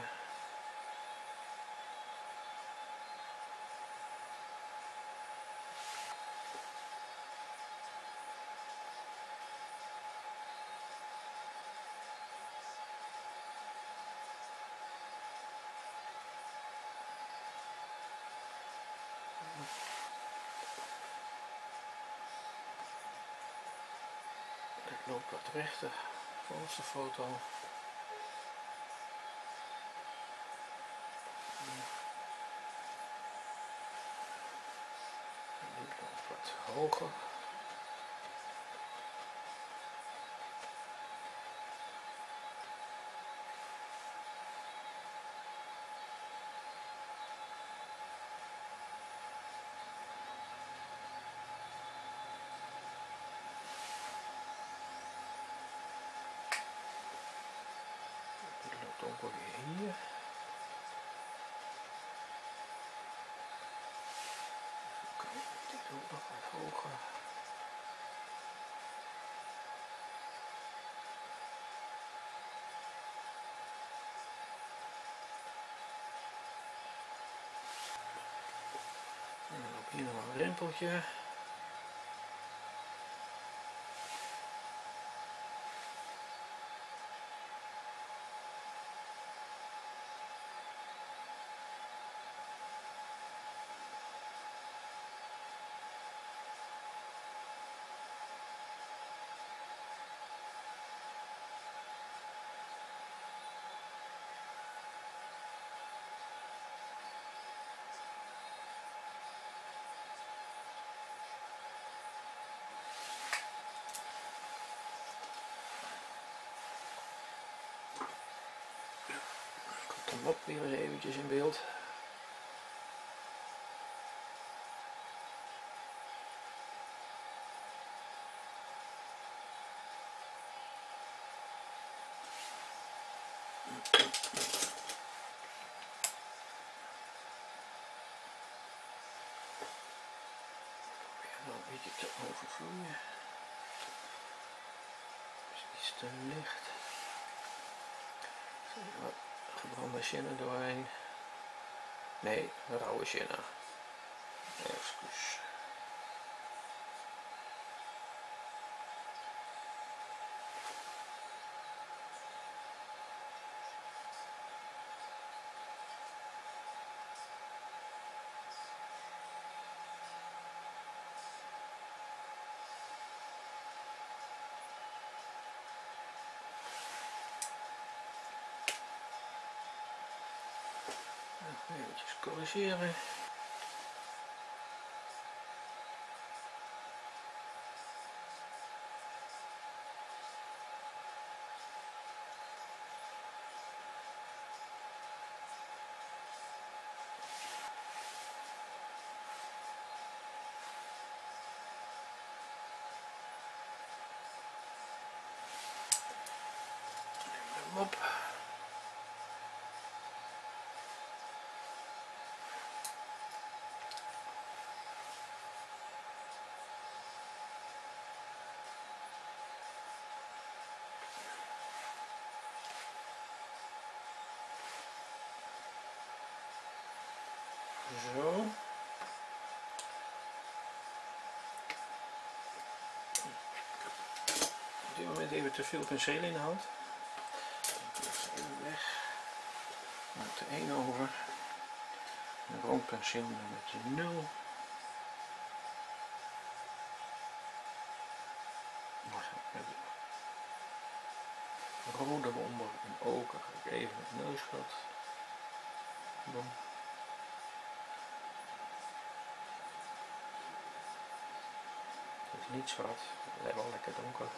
Ik loop wat rechter volgens de foto. En die loopt wat hoger. probeer hier. Oké, dit ook nog wat hoger. En dan ook hier nog een rimpeltje. Komt de mop weer eens eventjes in beeld. Nog een beetje te overvloeien. Is iets te licht. Wat gebrande shinna doorheen. Nee, rauwe shinna. Excuus. Even corrigeren. Neem hem op. Zo. Op dit moment even te veel penseel in de hand. Even weg. Met de één over. Een rond penseel nummertje nul. Rode wonder en oker. Ga ik even het neusgat doen. Het is niet zwart, het is wel lekker donker.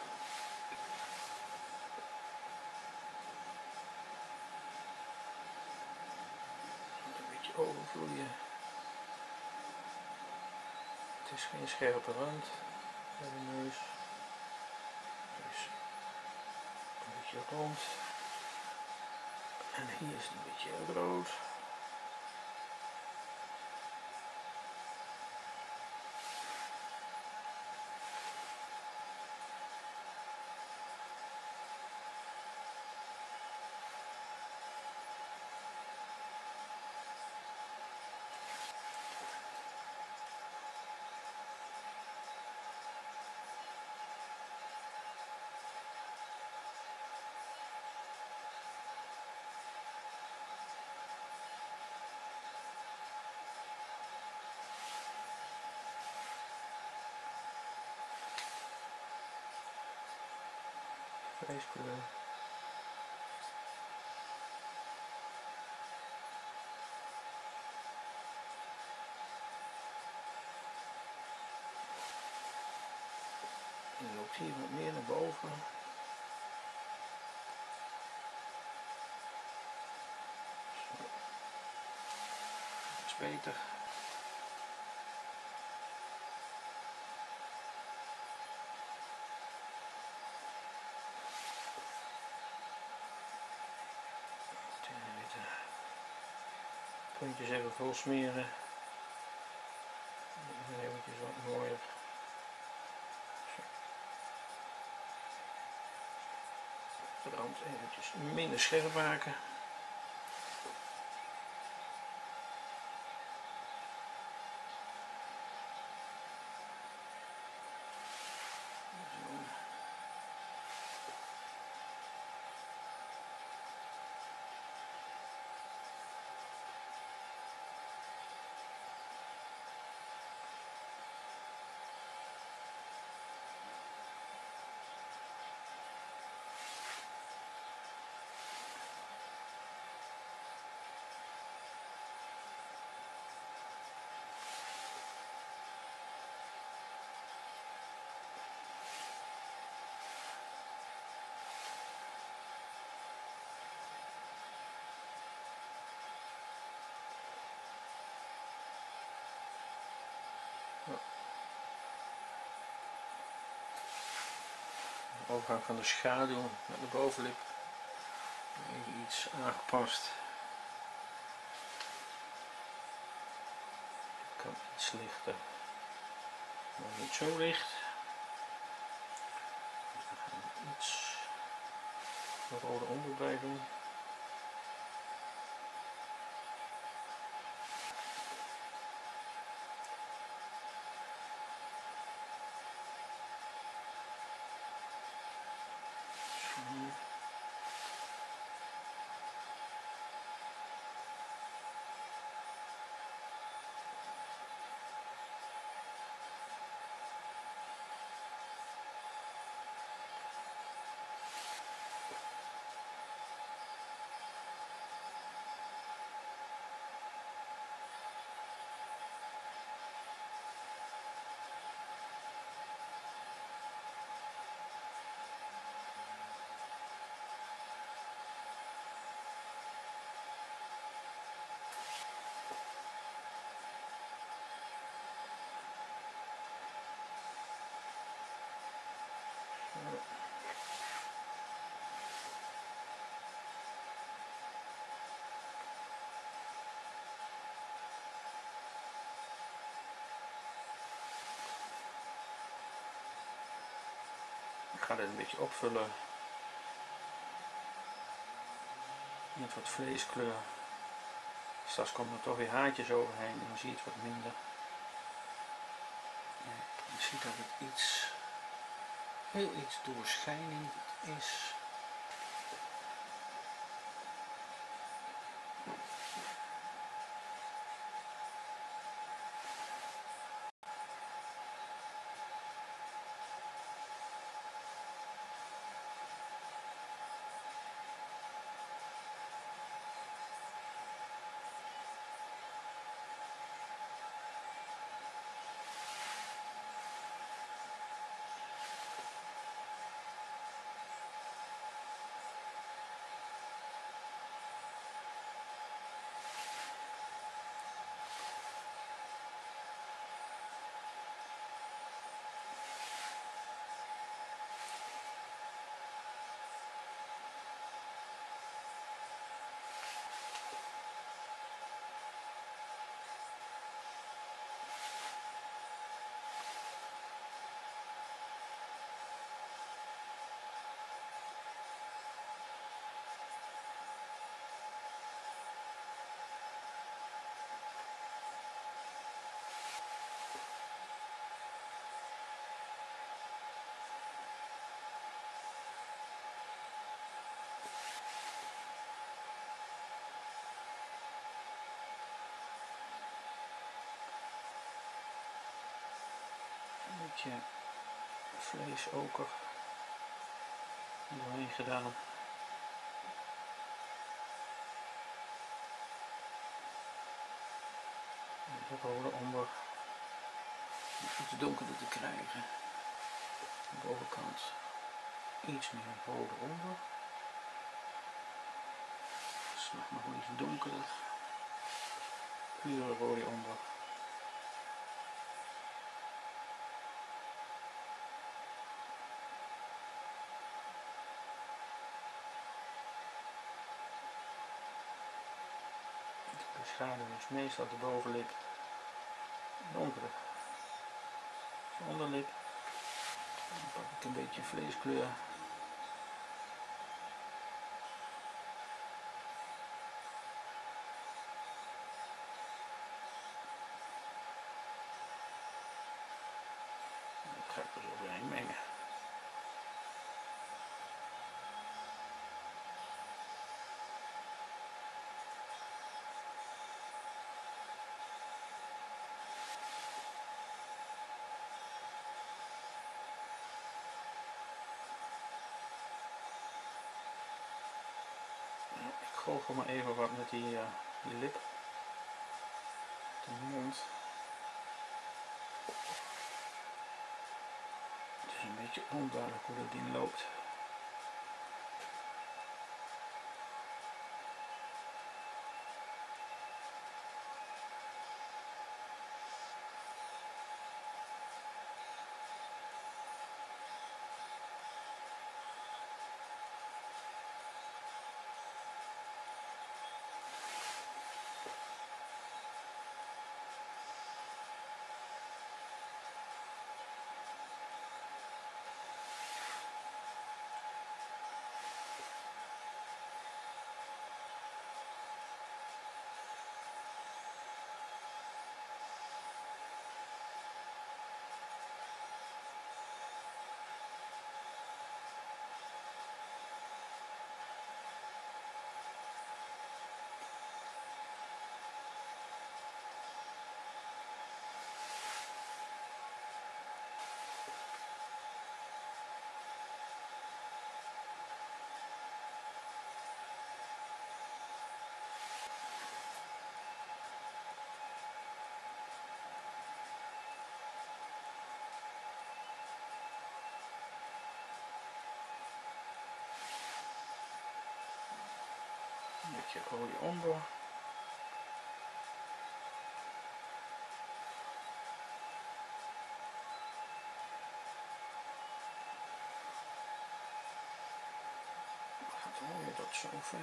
Een beetje overvloeien. Het is geen scherpe rand bij de neus. Dus een beetje rond. En hier is het een beetje rood. Vleeskleur. En loopt hier wat meer naar boven. Zo. Dat is beter. puntjes even vol smeren. Even eventjes wat mooier. De rand eventjes minder scherp maken. De overgang van de schaduw naar de bovenlip even iets aangepast. Het kan iets lichter, maar niet zo licht. Dus dan gaan we iets rode onder bij doen. Ik ga dit een beetje opvullen met wat vleeskleur. Straks komen er toch weer haartjes overheen en dan zie je het wat minder. Ja, je ziet dat het iets, heel iets doorschijnend is. Een beetje vleesoker doorheen gedaan. De rode onder iets donkerder te krijgen. De bovenkant iets meer rode onder. Dus nog maar iets donkerder. Pure rode onder. schaduw is meestal de bovenlip, donkere de onderlip. Dan pak ik een beetje vleeskleur. Dat ga ik er zo overheen mengen. Ik goochel maar even wat met die, uh, die lip, de mond. Het is een beetje onduidelijk hoe dat ding loopt. Een beetje rode onder. Gaat alweer dat zo ver.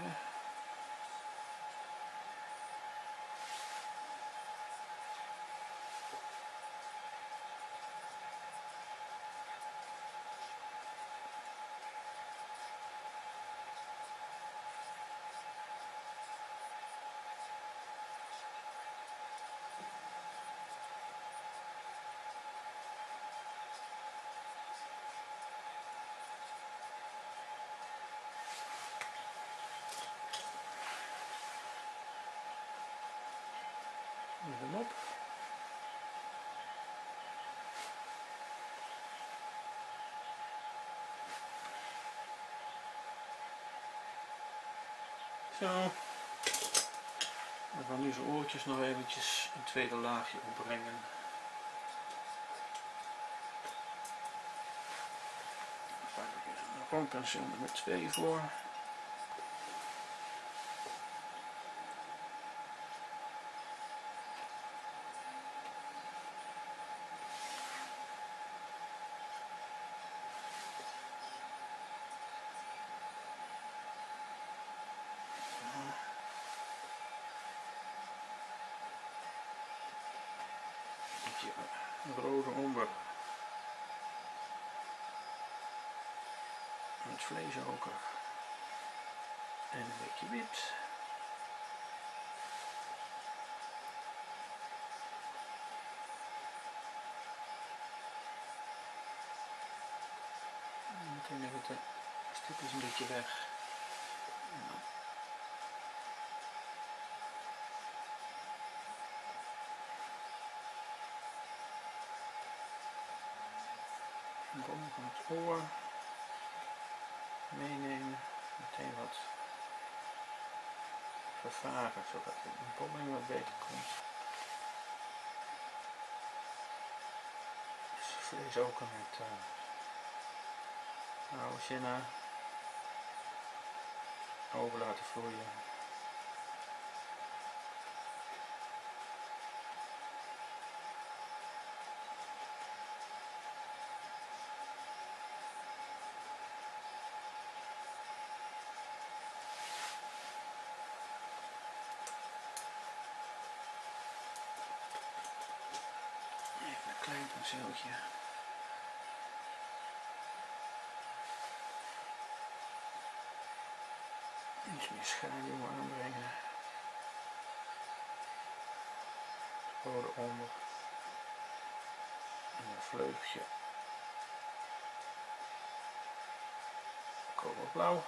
Even op. Zo. We gaan nu zijn oortjes nog eventjes een tweede laagje opbrengen. Daar pak ik een rondpenseel nummer twee voor. Een rode onder. Met vleesoker. En een beetje wit. Meteen even de stipjes een beetje weg. De boom van het oor meenemen, meteen wat vervagen zodat de bomming wat beter komt. Dus vlees ook met uh, oude sinna over laten vloeien. klein penseeltje. Iets meer schaduw aanbrengen. Het rode onder. En een vleugje koperblauw.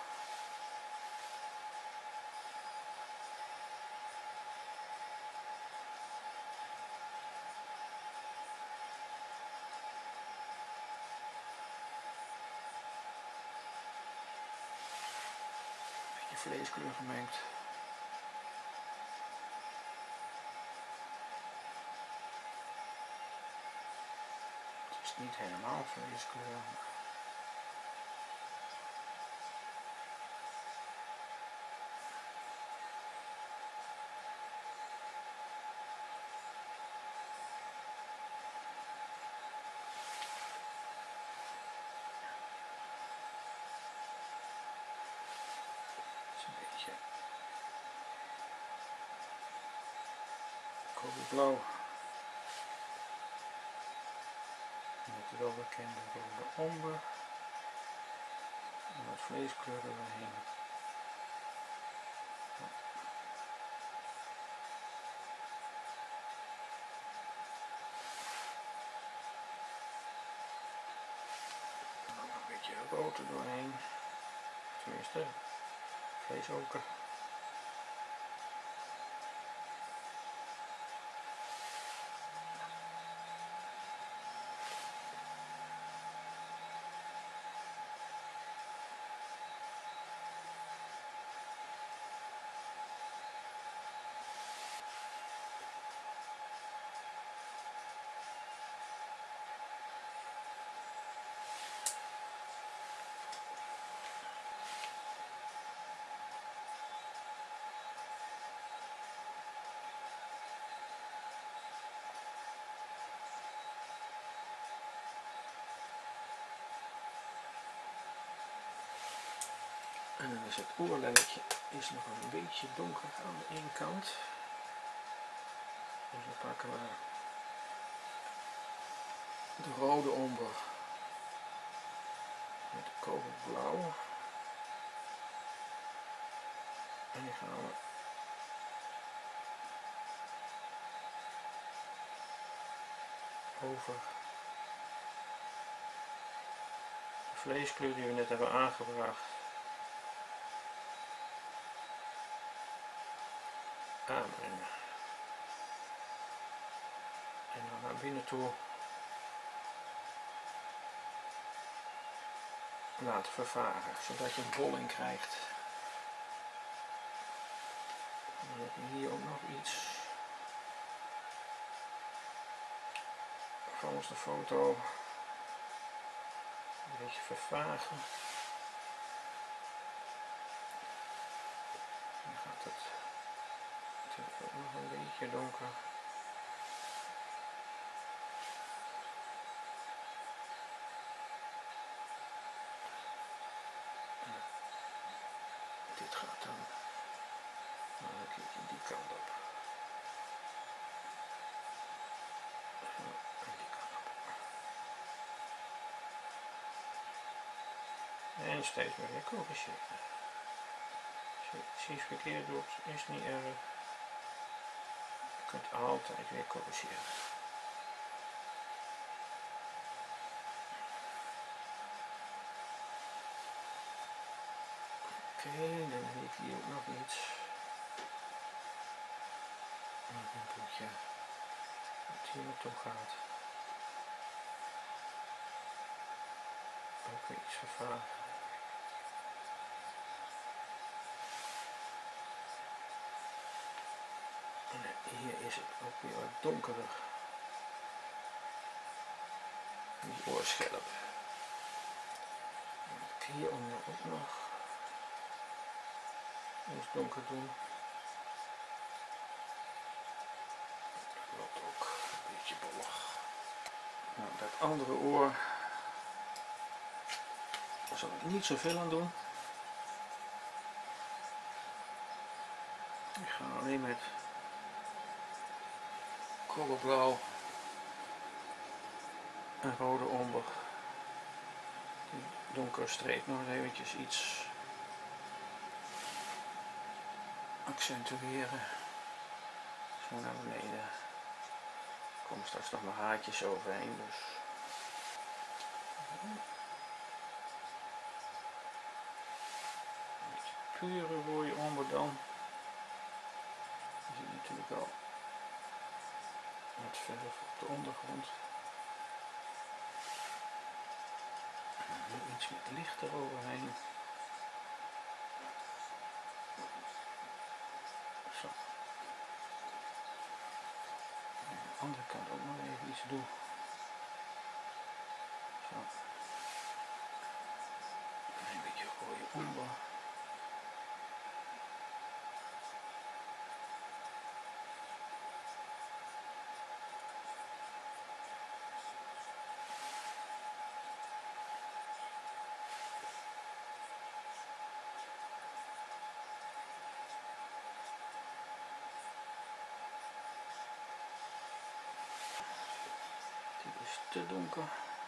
Vleeskleur gemengd. Het is niet helemaal vleeskleur. Koperblauw met de welbekende rode omber en wat vleeskleur erin. Een beetje rood er doorheen, tenminste vleesoker. En dan is het oerlelletje is nog een beetje donker aan de ene kant. Dus dan pakken we de rode omber met de koperblauw. En die gaan we over de vleeskleur die we net hebben aangebracht aanbrengen. En dan naar binnen toe laten vervaren, zodat je een bolling krijgt. En dan heb je hier ook nog iets volgens de foto. Een beetje vervagen. Dan gaat het natuurlijk ook nog een beetje donker. Dit gaat dan nou, een keertje die kant op. Zo, en die kant op. En steeds maar weer corrigeren. Als je het precies verkeerd doet, is niet erg. Je kunt altijd weer corrigeren. Oké, okay, dan heb ik hier ook nog iets. Nog een puntje wat hier naartoe gaat. Ook weer iets vervagen. En hier is het ook weer wat donkerder. Die oorschelp. En hieronder ook nog. Eens donker doen. Dat loopt ook een beetje bollig. Nou, dat andere oor, daar zal ik niet zoveel aan doen. Ik ga alleen met koperblauw een rode omber. Die donkere streep nog eens eventjes iets accentueren. Zo naar beneden. Er komen straks nog maar haartjes overheen, dus. Een beetje pure rode omber dan. Je ziet natuurlijk al wat verf op de ondergrond. En nu iets met licht eroverheen. Zo. En aan de andere kant ook nog even iets doen. Zo. Een beetje rode omber. Dit is te donker.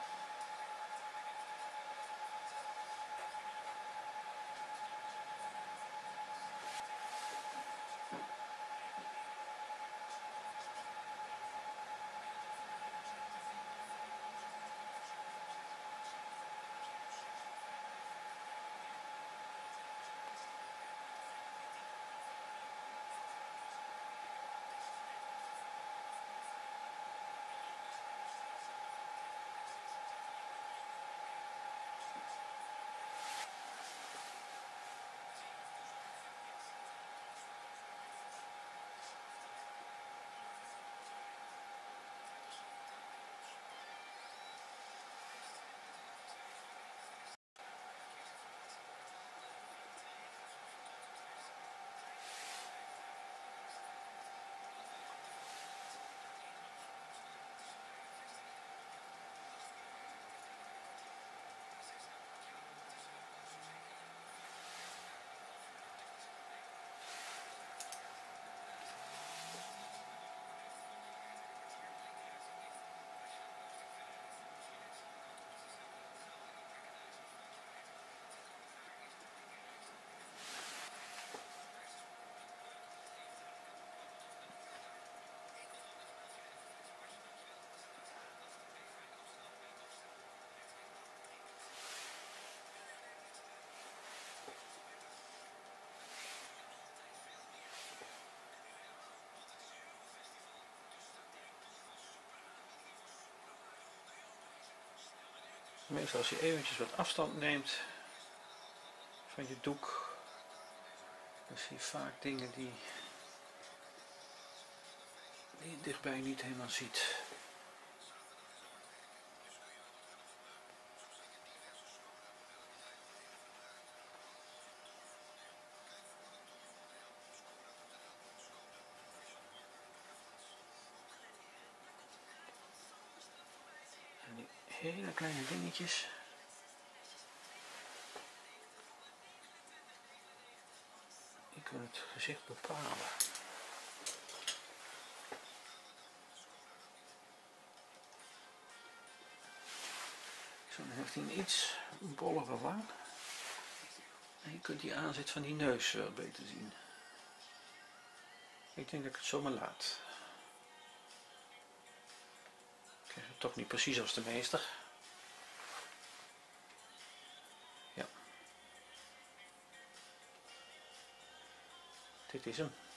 Meestal als je eventjes wat afstand neemt van je doek, dan zie je vaak dingen die, die je dichtbij niet helemaal ziet. En die hele kleine dingetjes. Die kunnen het gezicht bepalen. Zo, dan heeft hij een iets bollere wang. En je kunt die aanzet van die neus wel beter zien. Ik denk dat ik het zomaar laat. Ik krijg het toch niet precies als de meester. Ja. Dit is hem.